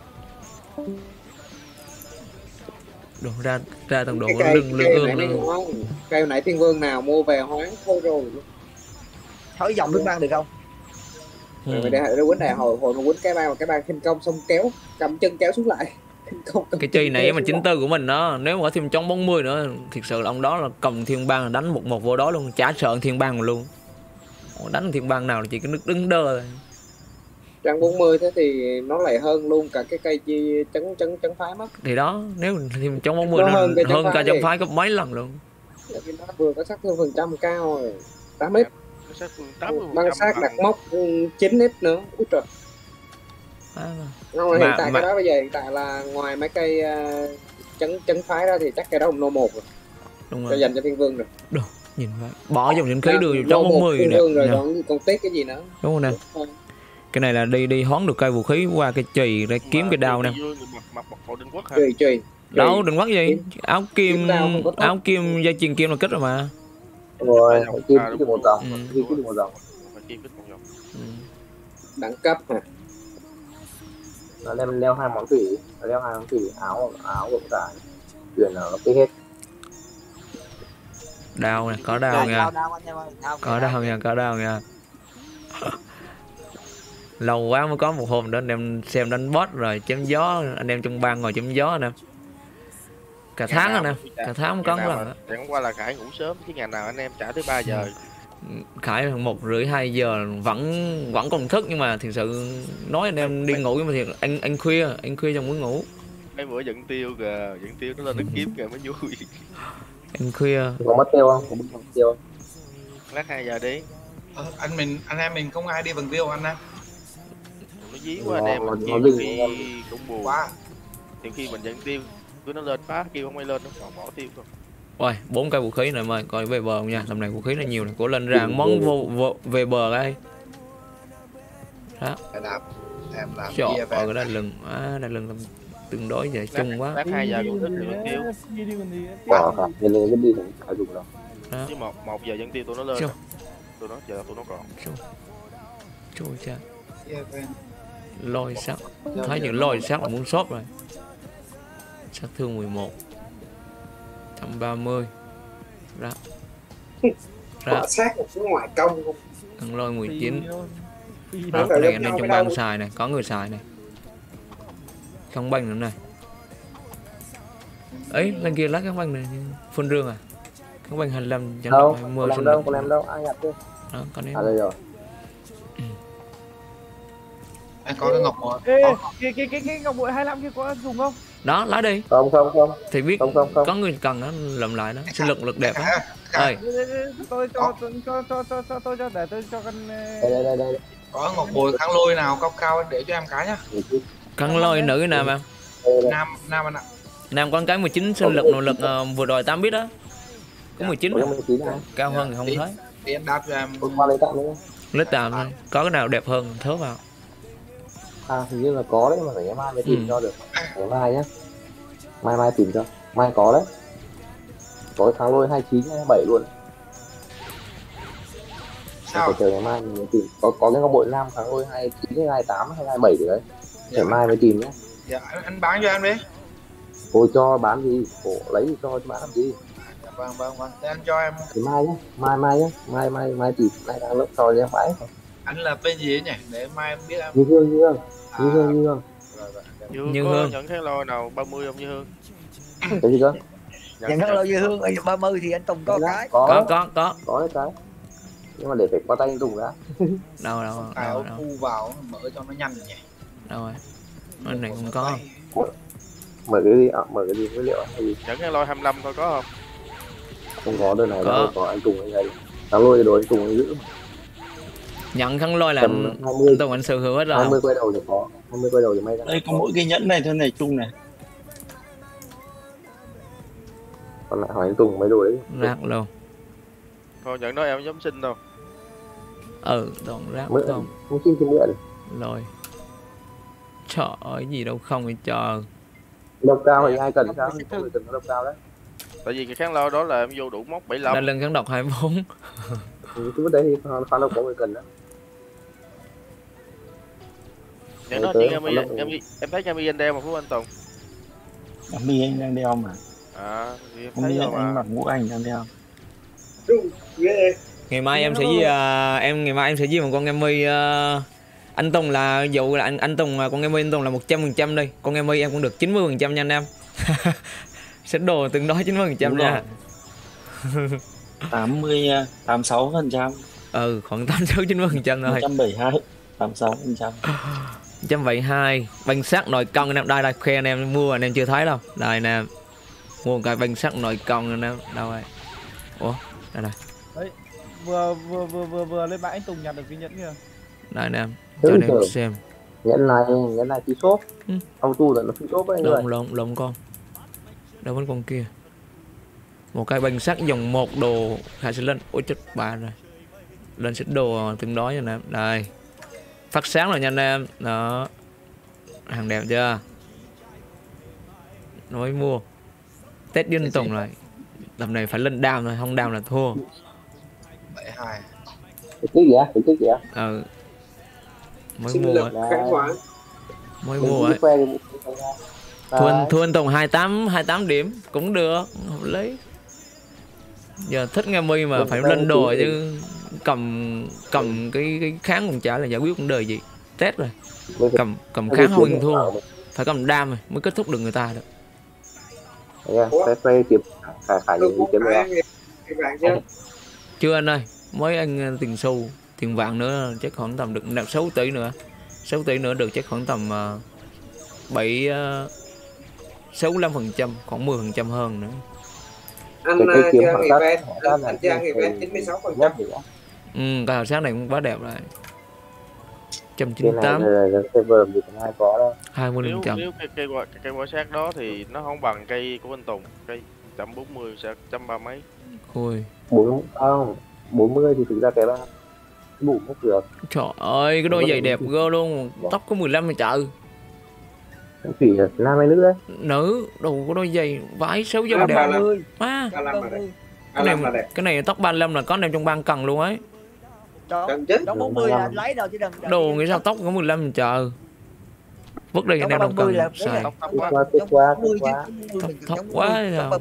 Đồ ra ra tầng độ lưng lưng ương luôn. Cây nãy thiên vương nào mua về hoáng thôi rồi. Thổi dòng thiên bang được không? Rồi để để quýnh này hồi hồi mà quýnh cái bang mà cái bang khinh công xong kéo cầm chân kéo xuống lại. Công, công cái chi này mà chín tư của mình đó, nếu mà có thêm chống bốn mươi nữa thiệt sự là ông đó là cầm thiên bang là đánh một một vô đó luôn, chả sợ thiên bang mà luôn. Đánh thiên bang nào là chỉ cái nước đứng đơ thôi. Trang bốn mươi thế thì nó lại hơn luôn cả cái cây chi chấn chấn chấn phái mất. Thì đó, nếu thêm chống bốn mươi nó, nó hơn, hơn cả chấn phái gấp mấy lần luôn. Nó vừa có sát thương phần trăm cao rồi, tám x. Băng sát đặt mốc chín x nữa. Úi trời. À, không, mà, hiện tại mà... cái đó bây giờ hiện tại là ngoài mấy cây uh, chấn chấn phái ra thì chắc cái đó là lô một rồi. Đúng rồi. Cho dành cho thiên vương rồi. Đồ, nhìn vậy. Bỏ dòng những khí đưa trong bốn mươi nè. Rồi còn, còn tiếc cái gì nữa. Đúng không nè. Cái này là đi đi hón được cây vũ khí qua cái chùy để kiếm cái đao nè. Chùy chùy. Đâu đừng quát gì. Áo kim áo kim dây chuyền kim là kết rồi mà. Rồi, kim cái một dòng, kim cái một dòng. Đẳng cấp hả? Nó đem leo hai món thủy, leo hai món thủy, áo áo cũng dài, chuyển là nó cái hết. Đao nè, có đao nha, có đao nha, có đao nha. Lâu quá mới có một hôm đó anh em xem đánh boss rồi chém gió, anh em trong bang ngồi chém gió nè. Cả tháng rồi nè, cả tháng không có lần. Chẳng qua là Khải ngủ sớm chứ ngày nào anh em trả tới ba giờ. Khải một rưỡi hai giờ vẫn vẫn còn thức, nhưng mà thực sự nói anh em đi ngủ, nhưng mà thiệt anh anh khuya anh khuya trong muốn ngủ. Mấy bữa dẫn tiêu kìa, dẫn tiêu nó lên nó kiếm kìa mới vui. Anh khuya có mất tiêu không? Có mất tiêu không? Lát hai giờ đi. Ờ, anh mình anh em mình không ai đi bằng tiêu anh em. Nó dí quá anh em mình nhiều khi cũng buồn quá. Nhiều khi mình dẫn tiêu cứ nó lên phá kêu không ai lên nó còn bỏ tiêu không. Ôi, bốn cây vũ khí này mời coi về bờ không nha. Tầm này vũ khí là nhiều này, cố lên ra món vô, vô về bờ đây. Đó. Em làm em làm Trời ơi, cái đó lừng á, đã lừng tương đối về chung quá. Lát hai giờ cũng thích dẫn tiêu. Bỏ cả, nên lên cái đi cũng phải dùng đâu. Chứ một một giờ dẫn tiêu tụi nó lên. Tụi nó giờ tụi nó còn. Trời cha. Lôi sắc. Thấy những lôi sắc là muốn sốt rồi. Sát thương mười một. một trăm ba mươi. Ra. Ra. Sát một cái ngoại công không? Thằng lôi mười chín. Đó, cái này anh em trong bang xài này, có người xài này. Không banh nữa này. Ấy, lên kia lát cái banh này phun rương à? Cái banh hai mươi lăm chẳng đâu, hai mươi không đâu, không làm đâu, ai nhặt chứ. Đó, con em. À đây rồi. Anh có cái ngọc bội. Ê, cái cái cái cái ngọc bội hai mươi lăm kia có dùng không? Đó, lấy đi. Không không không. Thì biết không, không, không. có người cần nó làm lại đó. Sinh lực lực đẹp á. Ơi. Tôi cho cho cho cho cho cho tôi cho để tôi cho con đây đây đây đây. Có ngọc bội kháng lôi nào cao cao để cho em cái nhá. Kháng lôi nữ nào em? Nam nam anh ạ. Nam con cái mười chín sinh lực nội lực uh, vừa rồi tám biết đó. Có mười chín. Cao hơn thì không thấy. Thì em đáp cho em. Qua lấy tạm nữa. Lấy tạm thôi. Có cái nào đẹp hơn thớ vào. À hình như là có đấy mà phải ngày mai mới tìm ừ. cho được. Ngày mai nhá. Mai mai tìm cho. Mai có đấy. Có cái kháng lôi hai mươi chín, hai mươi bảy luôn. Sao? Phải chờ ngày mai mình mới tìm. Có có cái ngọc bội nam kháng lôi hai mươi chín, hai mươi tám, hai mươi bảy đấy. Ngày mai mới tìm nhé. Dạ anh, anh bán cho em đi. Ôi cho bán gì? Ủa, lấy gì cho bán làm gì? Dạ, vâng vâng vâng. Thế anh cho em. Thì mai nhé. Mai mai nhé. Mai mai mai tìm. Mai đang lớp cho em bãi. Anh là tên gì ấy nhỉ? Để mai em biết em. Như Hương, Như Hương. Như Hương, Như Hương. Như Hương nhận kháng lôi nào ba mươi không Như Hương? Cái gì cơ? Nhận kháng lôi Như Hương ở ba mươi thì anh Tùng có cái. Có có có. Có cái. Nhưng mà để phải qua tay anh Tùng đã. Đâu đâu đâu. Đâu thu vào mở cho nó nhanh nhỉ. Đâu rồi? Bên này không có. Mở cái gì ạ? Mở cái gì nguyên liệu hay gì? Nhận kháng lôi hai mươi lăm thôi có không? Không có đơn này đâu, có anh Tùng anh ấy. Kháng lôi đồ anh Tùng anh giữ. Nhận kháng lôi là anh Tùng anh sở hữu hết rồi. hai mươi quay đầu thì có, hai mươi quay đầu thì may ra. Đây có mỗi cái nhẫn này thôi này chung này. Còn lại hỏi anh Tùng mấy đồ đấy. Rác luôn. Thôi nhận đó em giống xin đâu. Ừ, toàn rác không. Không xin thêm mượn. Rồi. Trời ơi, gì đâu không thì chờ. Độc cao thì ai cần sao? Không cần độc cao đấy. Tại vì cái kháng lo đó là em vô đủ mốc bảy mươi lăm. Đa lưng kháng độc hai mươi bốn. Ừ, cái đấy thì kháng độc có người cần đó. Để nó chuyện em em em thấy Gami anh đeo mà Phú Anh Tùng. Gami anh đang đeo mà. À, thì em Không thấy biết rồi anh mà. mặc mũ anh đang đeo. Ngày mai em sẽ với uh, em ngày mai em sẽ với một con Gami uh, anh Tùng là dụ là anh anh Tùng con Gami anh Tùng là một trăm phần trăm đi. Con Gami em cũng được chín mươi phần trăm nha anh em. Set đồ tương đối chín mươi phần trăm nha. tám mươi tám mươi sáu phần trăm. Ừ, khoảng tám mươi sáu chín mươi phần trăm rồi. một trăm bảy mươi hai tám mươi sáu phần trăm. một trăm bảy mươi hai banh sắt nồi cong anh em, đây đây khoe anh em mua anh em chưa thấy đâu. Đây nè. Mua một cái banh sắt nồi cong anh em, đâu rồi. Ủa, đây này. Đấy, vừa vừa vừa vừa vừa lên bãi anh Tùng nhặt được cái nhẫn kìa. Đây nè, cho anh em xem. Nhẫn này, nhẫn này phi shop. Ừ. Ông tu là nó phi shop đấy. Lộn lộn lộn con. Đâu vẫn con kia. Một cái banh sắt dòng một đồ Khải sẽ lên. Ôi chết bà rồi. Lên xích đồ tương đối cho anh em. Đây. Phát sáng rồi nha anh em. Đó. Hàng đẹp chưa? Nói mua. Tết Dinh Tùng rồi. Tầm này phải lên đam rồi, không đam là thua. bảy mươi hai. Cái gì á? Cái gì á? Ừ. Mới mua ấy. Mới mua ấy. Thua anh, thua anh Tùng hai mươi tám hai mươi tám điểm cũng được, hợp lý. Giờ thích Gami mà phải lên đồ chứ cầm cầm cái cái kháng cũng chả là giải quyết vấn đề gì. Test rồi. Cầm cầm kháng không thua. Phải cầm đam rồi mới kết thúc được người ta được. Phải phải kịp phải phải những cái đó. Chưa anh ơi, mới anh tiền xu, tiền vàng nữa chắc khoảng tầm được sáu tỷ nữa. sáu tỷ nữa được chắc khoảng tầm uh, bảy uh, sáu mươi lăm phần trăm, khoảng mười phần trăm hơn nữa. Anh Giang Event, anh, anh Giang Event chín mươi sáu phần trăm. Ừ, cái hào sáng này cũng quá đẹp rồi. một trăm chín mươi tám. hai mươi Nếu, phần trăm. nếu cây cây cây, cây quan sát đó thì nó không bằng cây của anh Tùng, cây một trăm bốn mươi sẽ một trăm ba mấy. Ôi. bốn không, bốn mươi thì thực ra cái ba đủ mất được. Trời ơi, cái đôi giày đẹp gơ luôn, tóc có mười lăm mà trời. Thủy là nam hay nữ đấy? Nữ, đồ có đôi giày vải xấu dòng đẹp. À, cái này cái này tóc ba mươi lăm là có anh em trong ban cần luôn ấy. Trong bốn mươi là lấy đâu chứ đừng. Đồ nghĩ sao tóc có mười lăm chờ. Vứt đi anh em đâu cần xài. Tóc quá, tóc quá, tóc quá. Tóc quá rồi.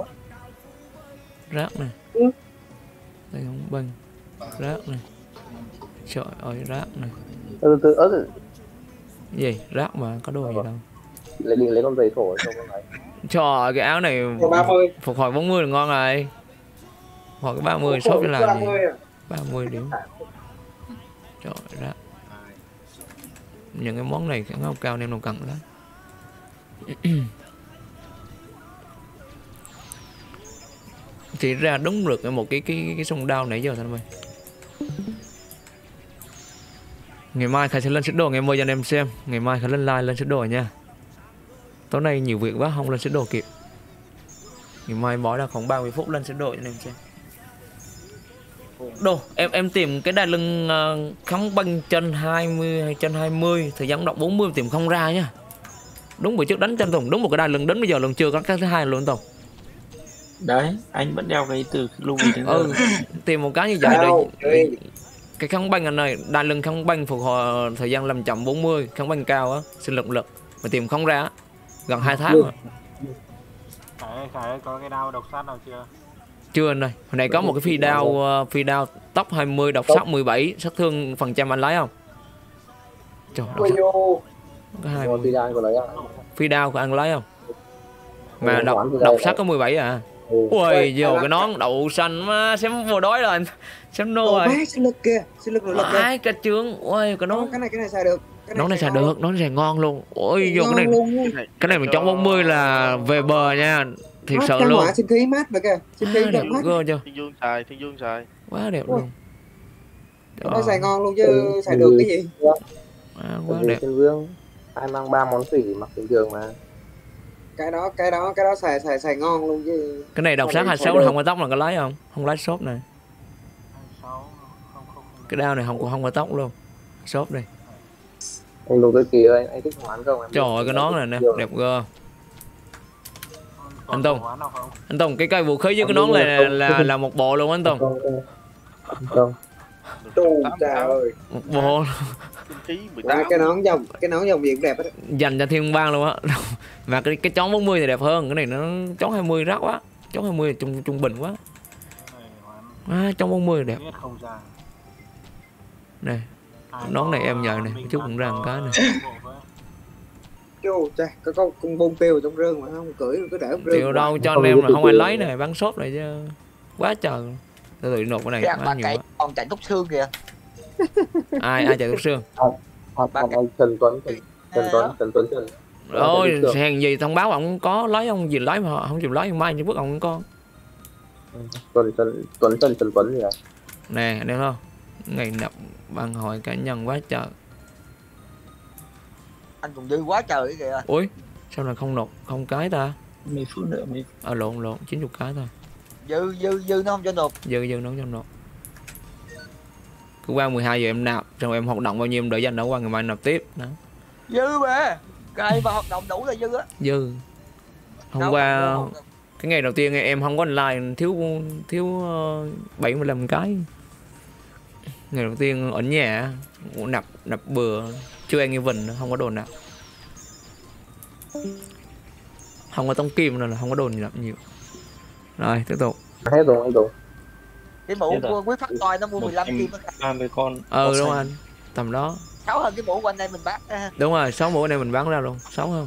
Rác này. Đây không băng. Rác này. Trời ơi rác này. Từ từ ớt. Gì? Rác mà có đồ gì đâu. Lấy đi lấy con giày thổ cho con này. Trời cái áo này phục hồi bốn mươi là ngon rồi. Hoặc cái ba mươi shop để làm gì? ba mươi điểm. Trời rác. Những cái món này kháng hốc cao nên nó cần lắm. Thì ra đúng được một cái cái cái sông đao nãy giờ thôi mày. Ngày mai Khải sẽ lên xích đồ, ngày mời cho anh em xem. Ngày mai Khải lên live lên xích đồ nha. Tối nay nhiều việc quá không lên xích đồ kịp. Ngày mai bỏ ra khoảng ba mươi phút lên xích đồ cho anh em xem. Đồ, em em tìm cái đai lưng uh, kháng băng chân hai mươi hay chân hai mươi, thời gian đọc bốn mươi tìm không ra nha. Đúng bữa trước đánh chân Tùng, đúng một cái đai lưng đến bây giờ lần chưa có cái thứ hai luôn Tùng. Đấy, anh vẫn đeo cái từ lúc đến giờ. Ừ, tìm một cái như vậy đây. Cái kháng băng anh ơi, đai lưng kháng băng phục hồi thời gian làm chậm bốn mươi, kháng băng cao á, sinh lực lực mà tìm không ra gần hai tháng rồi. Khải, Khải có cái đao độc sát nào chưa? Chưa anh ơi, hồi này có một cái phi đao uh, phi đao tốc hai mươi độc sát mười bảy, sát thương phần trăm anh lấy không? Trời ơi. Có hai mươi. Phi đao của anh lấy không? Mà độc độc sát có mười bảy à. Ui, giờ cái nón đậu xanh má, xem vừa đói rồi anh. Xem nô rồi. Má, sinh lực kìa, sinh lực lực kìa. Ai cả trướng. Ui, cái nón. Cái này cái này xài được. Nón này xài được, nón này xài ngon luôn. Ui, giờ cái này cái này mình trong bốn mươi là về bờ nha. Thiệt sợ luôn. Sinh khí mát vậy kìa. Sinh khí đẹp mát. Thiên Dương xài, Thiên Dương xài. Quá đẹp luôn. Nó xài ngon luôn chứ xài được cái gì. Quá đẹp. Thiên Dương. Ai mang ba món thủy mặc bình thường mà. Cái đó cái đó cái đó xài xài xài ngon luôn chứ. Cái này độc sát hai mươi sáu không có tóc là có lấy không? Không lấy shop này. Cái đao này không có không có tóc luôn. Shop đây. Anh lục cái kia anh, anh thích hoán không? Trời ơi cái nón này nè, đẹp cơ. Anh Tùng, anh Tùng cái cây vũ khí với cái nón này là là, là một bộ luôn anh Tùng. Không. Trời ơi. Một bộ. Cái nón dòng, cái nón dòng gì cũng đẹp hết. Dành cho Thiên Bang luôn á. Mà cái cái chón bốn mươi thì đẹp hơn, cái này nó chón hai mươi rác quá. Chón hai mươi trung trung bình quá. À, chón bốn mươi đẹp. Này. Nón này em nhờ này, chút cũng ra một cái này. Chú, trời, có con con bông tiêu trong rương mà không cưỡi cứ để trong rương. Tiêu đâu cho anh em là không ai lấy này, bắn shop này chứ. Quá trời. Tôi tự nộp cái này quá nhiều quá. Còn chạy túc xương kìa. Ai ai chạy túc xương? Anh Trần Tuấn, Trần Tuấn, Trần Tuấn Trần. Ôi, hèn gì thông báo ông có lấy ông gì lấy mà họ không chịu lấy mai như bước ông con. Tuấn Tuấn Tuấn Trần Trần Tuấn gì à? Nè, anh em không? Ngày nạp bằng hội cá nhân quá trời. Anh còn dư quá trời kìa. Ui, sao là không nộp không cái ta? Mấy phút nữa mấy. À lộn lộn chín mươi cái thôi. Dư dư dư nó không cho nộp. Dư dư nó không cho nộp. Cứ qua mười hai giờ em nạp, rồi em hoạt động bao nhiêu em đợi dành đó qua ngày mai nạp tiếp đó. Dư mà. Cái mà hoạt động đủ là dư á. Dư. Hôm đâu, qua đâu, đâu. Cái ngày đầu tiên em không có online thiếu thiếu bảy mươi lăm cái. Ngày đầu tiên ở nhà nạp nạp bừa chưa ăn như vần không có đồ nạp. Không có tông kim nên là không có đồ nạp nhiều. Rồi tiếp tục. Hết rồi anh Tùng. Cái mũ của Quý Phát Toài nó mua mười lăm kim ba mươi con. Ờ đúng anh. Tầm đó. Sáu hơn cái mũ của anh đây mình bán. Đúng rồi, sáu mũ này mình bán ra luôn, sáu hơn.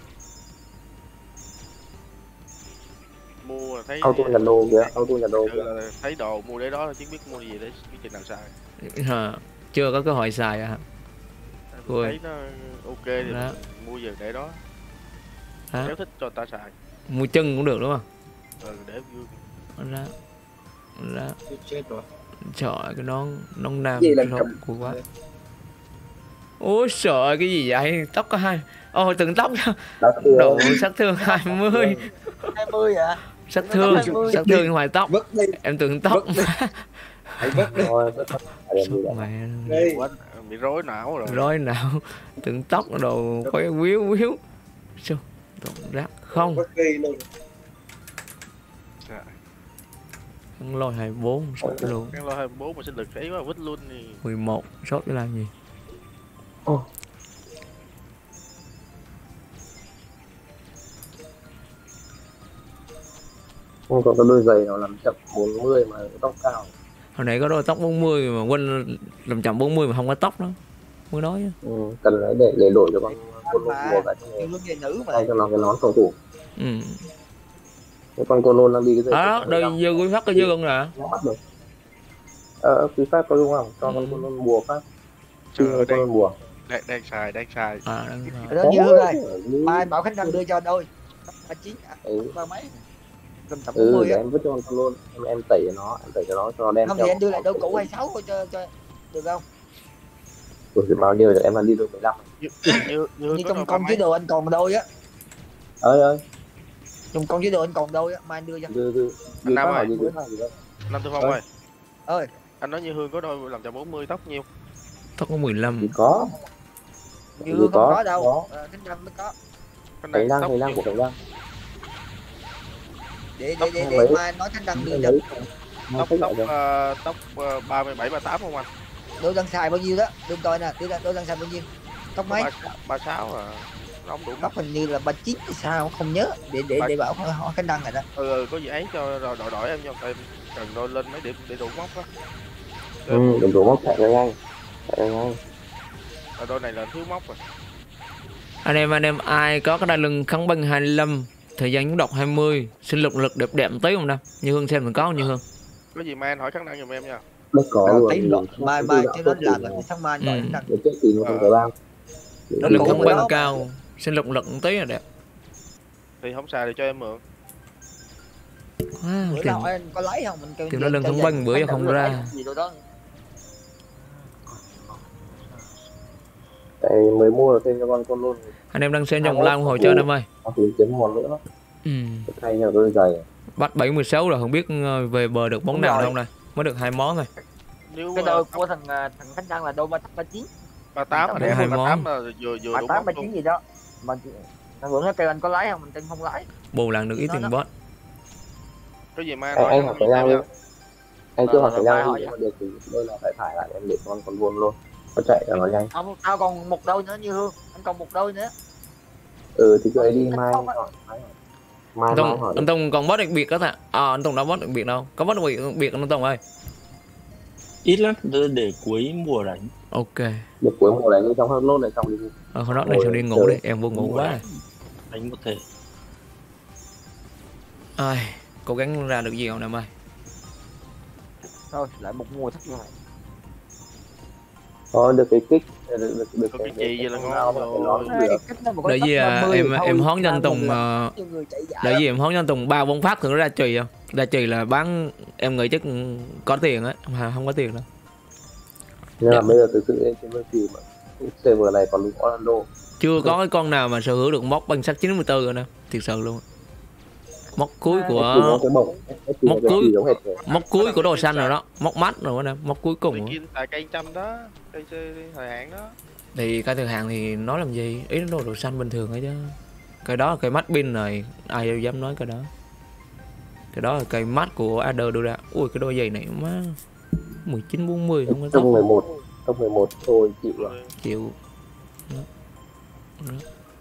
Mua thấy auto nhà đồ kìa, auto nhà đồ kìa. Thấy đồ mua để đó là chỉ biết mua gì để biết chừng nào xài. À, chưa có cơ hội xài à. Thấy nó ok thì đó. Mua về để đó. Đó. Nếu thích cho ta xài. Mua chân cũng được đúng không? Ừ, để vui. Đó. Đó. Chết rồi. Trời cái nón nón nam nó của quá. Ôi sợ cái gì vậy? Tóc có hai. Ôi từng tóc độ sát thương hai mươi. hai mươi à? Sát thương, sát thương ngoài tóc. Em tưởng tóc. Mẹ bị rối não rồi. Rối não. Tưởng tóc đồ khói quýu quýu. Sao? Rác không. Khăn lôi hai mươi bốn sốt luôn. Khăn lôi hai mươi bốn mà sinh lực ấy quá vứt luôn thì mười một sốt để làm gì? Oh. Không có cái đôi giày nào làm chậm bốn mươi mà tóc cao. Hồi nãy có đôi tóc bốn mươi mà quên làm chậm bốn mươi mà không có tóc đó. Mới nói ừ, cần lấy để để đổi cho con con mua cái cho nữ mà. Cho nó cái nón phòng thủ. Ừ. Cái con cô nôn đang đi cái giày. Đó, đôi dư quý phát cái dư không nè. Ờ, quý phát có đúng không? Cho con cô nôn bùa phát. Chưa con nôn bùa. Đang, đang xài, đang xài. À, đang xài. Đó như rồi. Mai bảo Khánh Đăng đưa cho đôi. ba chín ừ. ba mấy. Ừ, để em vứt cho con luôn. Em em tẩy cho nó, em tẩy cho nó cho đen. Không thì anh đưa lại đôi cũ hay sáu cho cho được không? Rồi thì bao nhiêu rồi em ăn đi đôi mười lăm. Như trong con chế đồ anh còn đôi á. Ơi ơi. Trong con chế đồ anh còn đôi á, mai anh đưa cho. Đưa đưa. Anh Nam ơi. Gì Nam Tư Phong ơi. Ơi. Anh nói Như Hương có đôi làm cho bốn mươi tóc nhiêu? Tóc có mười lăm. Thì có. Như Hương không có đâu. Khánh Đăng mới có. Khánh Đăng, Khánh Đăng của Khánh Đăng. Để để để, để mai nói Khánh Đăng đưa cho. Tóc tóc uh, tóc uh, ba mươi bảy ba mươi tám không anh? Đôi đang xài bao nhiêu đó? Đừng coi nè, đôi đang xài bao nhiêu? Tóc mấy? ba mươi sáu à. Nó không đủ. Tóc hình như là ba mươi chín hay sao không nhớ. Để để để bảo hỏi Khánh Đăng rồi đó. Ừ, ừ có gì ấy cho rồi đổi đổi em cho em cần đôi lên mấy điểm để đủ móc á. Ừ, đừng đủ móc chạy ngay. Chạy ngay. À, đôi này là thiếu móc rồi. Anh em anh em ai có cái đai lưng kháng băng hai mươi lăm, thời gian nhúng độc hai mươi, sinh lực lực đẹp đẹp tí không đâu. Như Hương xem mình có không Như Hương? Có gì mai anh hỏi Khánh Đăng giùm em nha. Nó có rồi. Mai mai cho nó làm là tháng mai gọi Khánh Đăng. Để chết thì nó không phải bao. Lực kháng băng cao, sinh lực lực tí là đẹp. Thì không xài thì cho em mượn. À, bữa nào anh có lấy không mình kêu. Thì nó lưng kháng băng bữa giờ không ra. Tại mới mua thêm cho con con luôn. Anh em đang xem dòng lao hồi chơi em ơi. Thì kiếm một nữa. Ừ. Thay nhau đôi giày. Bắt bảy mươi sáu rồi không biết về bờ được món nào đâu này. Mới được hai món thôi. Nếu cái đôi của thằng thằng Khánh Đăng là đôi ba ba chín. ba tám mà hai ba món. tám là vừa vừa ba đúng tám ba mốc chín luôn. gì đó. Mà thằng Vượng nó kêu anh có lái không, mình tin không lái. Bù lần được ít tiền boss. Cái gì mà anh anh hỏi phải Giang đi, anh chưa Ờ, hỏi phải rồi, Giang hỏi đi, nhưng mà được thì đây là phải thải lại em để con con buôn luôn, có chạy cho nó nhanh. Không, tao còn một đôi nữa Như Hương, anh còn một đôi nữa. Ừ thì cứ ấy đi, mai anh hỏi mai mai Anh mai Tùng, hỏi anh Tùng còn boss đặc biệt đó ta. À, anh Tùng đã boss đặc biệt đâu? Có boss đặc biệt đặc biệt anh Tùng ơi. Ít lắm, để, để cuối mùa đánh. Ok. Để cuối mùa đánh đi, xong hơn nốt này xong đi. Ờ, hồi đó này xong đi ngủ đi, em buồn ngủ quá rồi. Đánh một thể. Ai, cố gắng ra được gì không em ơi. Thôi lại một mùa thất bại. Thôi được cái kích, được được được Có cái cái gì vậy là ngon ngon rồi. Đợi gì à, em em hón cho anh Tùng uh, đợi gì em hón cho anh Tùng ba bốn phát thử nó ra chì không? Ra chì là bán em nghĩ chắc có tiền á, mà không có tiền đâu. Nhưng mà bây giờ thực sự em chưa gì mà server này còn có Orlando. Chưa có cái con nào mà sở hữu được móc băng sắt chín mươi tư rồi nè, thiệt sự luôn. Móc cuối của móc cuối móc cuối của đồ xanh rồi đó, móc mắt rồi nè, móc cuối cùng. Tại cây trăm đó, cây thời hạn đó. Thì cái thời hạn thì nói làm gì, ý nó đồ đồ xanh bình thường thôi chứ. Cái đó là cây mắt pin rồi, ai đâu dám nói cái đó. Cái đó là cây mắt của Adder đưa ra. Ui cái đôi giày này má mười chín bốn mươi không có top mười một, top mười một thôi chịu rồi. Chịu. Đó. Đó.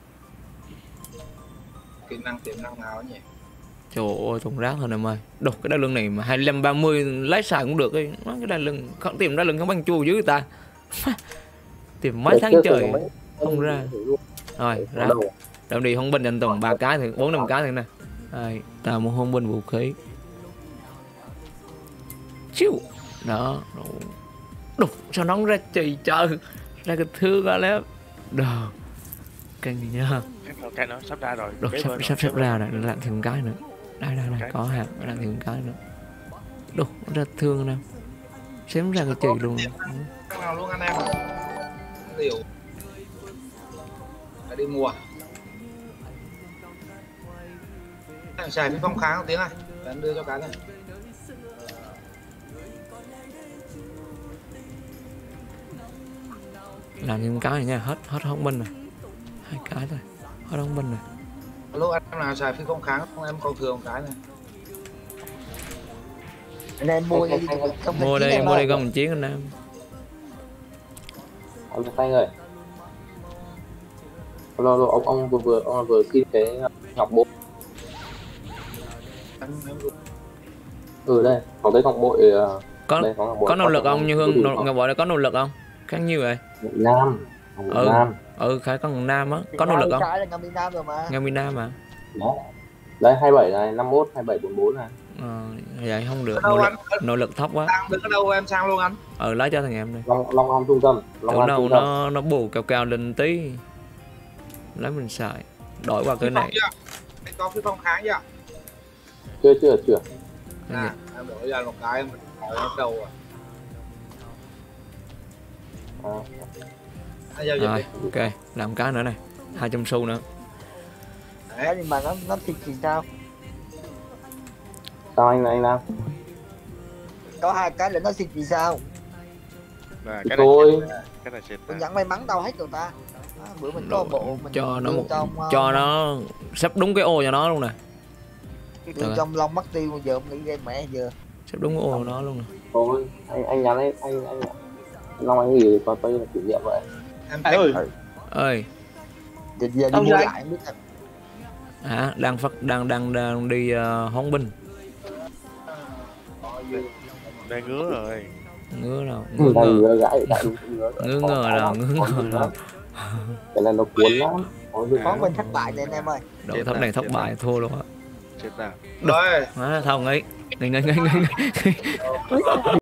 Kỹ năng tiềm năng nào nhỉ? Trời ơi thùng rác thôi em ơi. Đồ cái đai lưng này mà hai mươi lăm ba mươi lái xài cũng được ấy. Nó cái đai lưng không tìm đai lưng không băng chua dưới người ta. Tìm mấy tháng trời không ra. Rồi ra. Đâu đi hông binh anh Tùng ba cái thì bốn năm cái thì nè. Đây, ta một hông binh vũ khí. Chiu. Đó. Đồ sao nó ra chì trời. Ra cái thương ra lép. Đồ. Căng gì nha. Cái nó sắp ra rồi. Đồ sắp sắp sắp ra rồi, làm thêm cái nữa. Đây đây đây có hạt, làm thêm cái nữa. Đồ ra thương nè. Xém ra cái chì luôn. Cái nào luôn anh em. Liệu. Phải đi mua. Xài cái phong kháng một tiếng này, để anh đưa cho cái này. Làm thêm cái này nha, hết hết hông binh này. Hai cái thôi, hết hông binh này. Lúc anh em nào xài phi phong kháng không em còn thừa một cái này. Anh em mua đi, mua đây, mua đây con một chiến anh em. Ông Thanh ơi. Lo lo ông ông vừa vừa ông vừa xin cái ngọc bội. Ừ đây, có cái ngọc bội. Có đây, có, có nỗ lực không Như Hương? Ngọc ngọc bội này có nỗ lực không? Khác nhiêu vậy? Nam. Ừ. Nam. Ừ, khải con Nam á, có nỗ lực không? Cái là Ngâm Nam rồi mà. Ngâm Nam mà. Đó. Đây hai mươi bảy này, năm mươi mốt, hai mươi bảy, bốn mươi bốn này. Ờ, vậy không được, nỗ lực, nỗ lực thấp quá. Sang đứng ở đâu em sang luôn anh? Ừ, lấy cho thằng em đi. Long Long An trung tâm. Tưởng đâu nó nó bù cao cao lên tí. Lấy mình xài. Đổi qua cái này. Anh có phi phong kháng chưa? Chưa chưa chưa. À, em đổi ra một cái mình hỏi nó đầu rồi. À. Rồi, ok, làm cái nữa này, hai trăm xu nữa. Đấy, nhưng mà nó nó thịt thì sao? Sao anh anh làm? Có hai cái là nó xịt thì sao? Mà cái tôi này cái này xịt. Tôi nhận may mắn đâu hết rồi ta. À, bữa mình có bộ mình cho nó một trong, cho uh, nó sắp đúng cái ô cho nó luôn nè. Từ trong lông mất tiêu giờ nghĩ game mẹ giờ. Sắp đúng cái ô của nó luôn nè. Thôi, anh anh nhắn ấy, anh anh Long anh gì coi coi là kỷ niệm vậy. Em ơi. Ơi. Giờ đi mua lại biết thật. Hả? Đang phát đang đang đang đi uh, hóng binh. Đang ngứa rồi. Ngứa nào? Ngứa ngờ. Ngứa gãi, gãi ngứa ngờ nào, ngứa ngờ nào. Cái này nó cuốn lắm. Phóng bên thất bại này anh em ơi. Độ thấp này thất bại thua luôn á. Chết nào. Rồi. Thông ấy. Ngây ngây ngây ngây.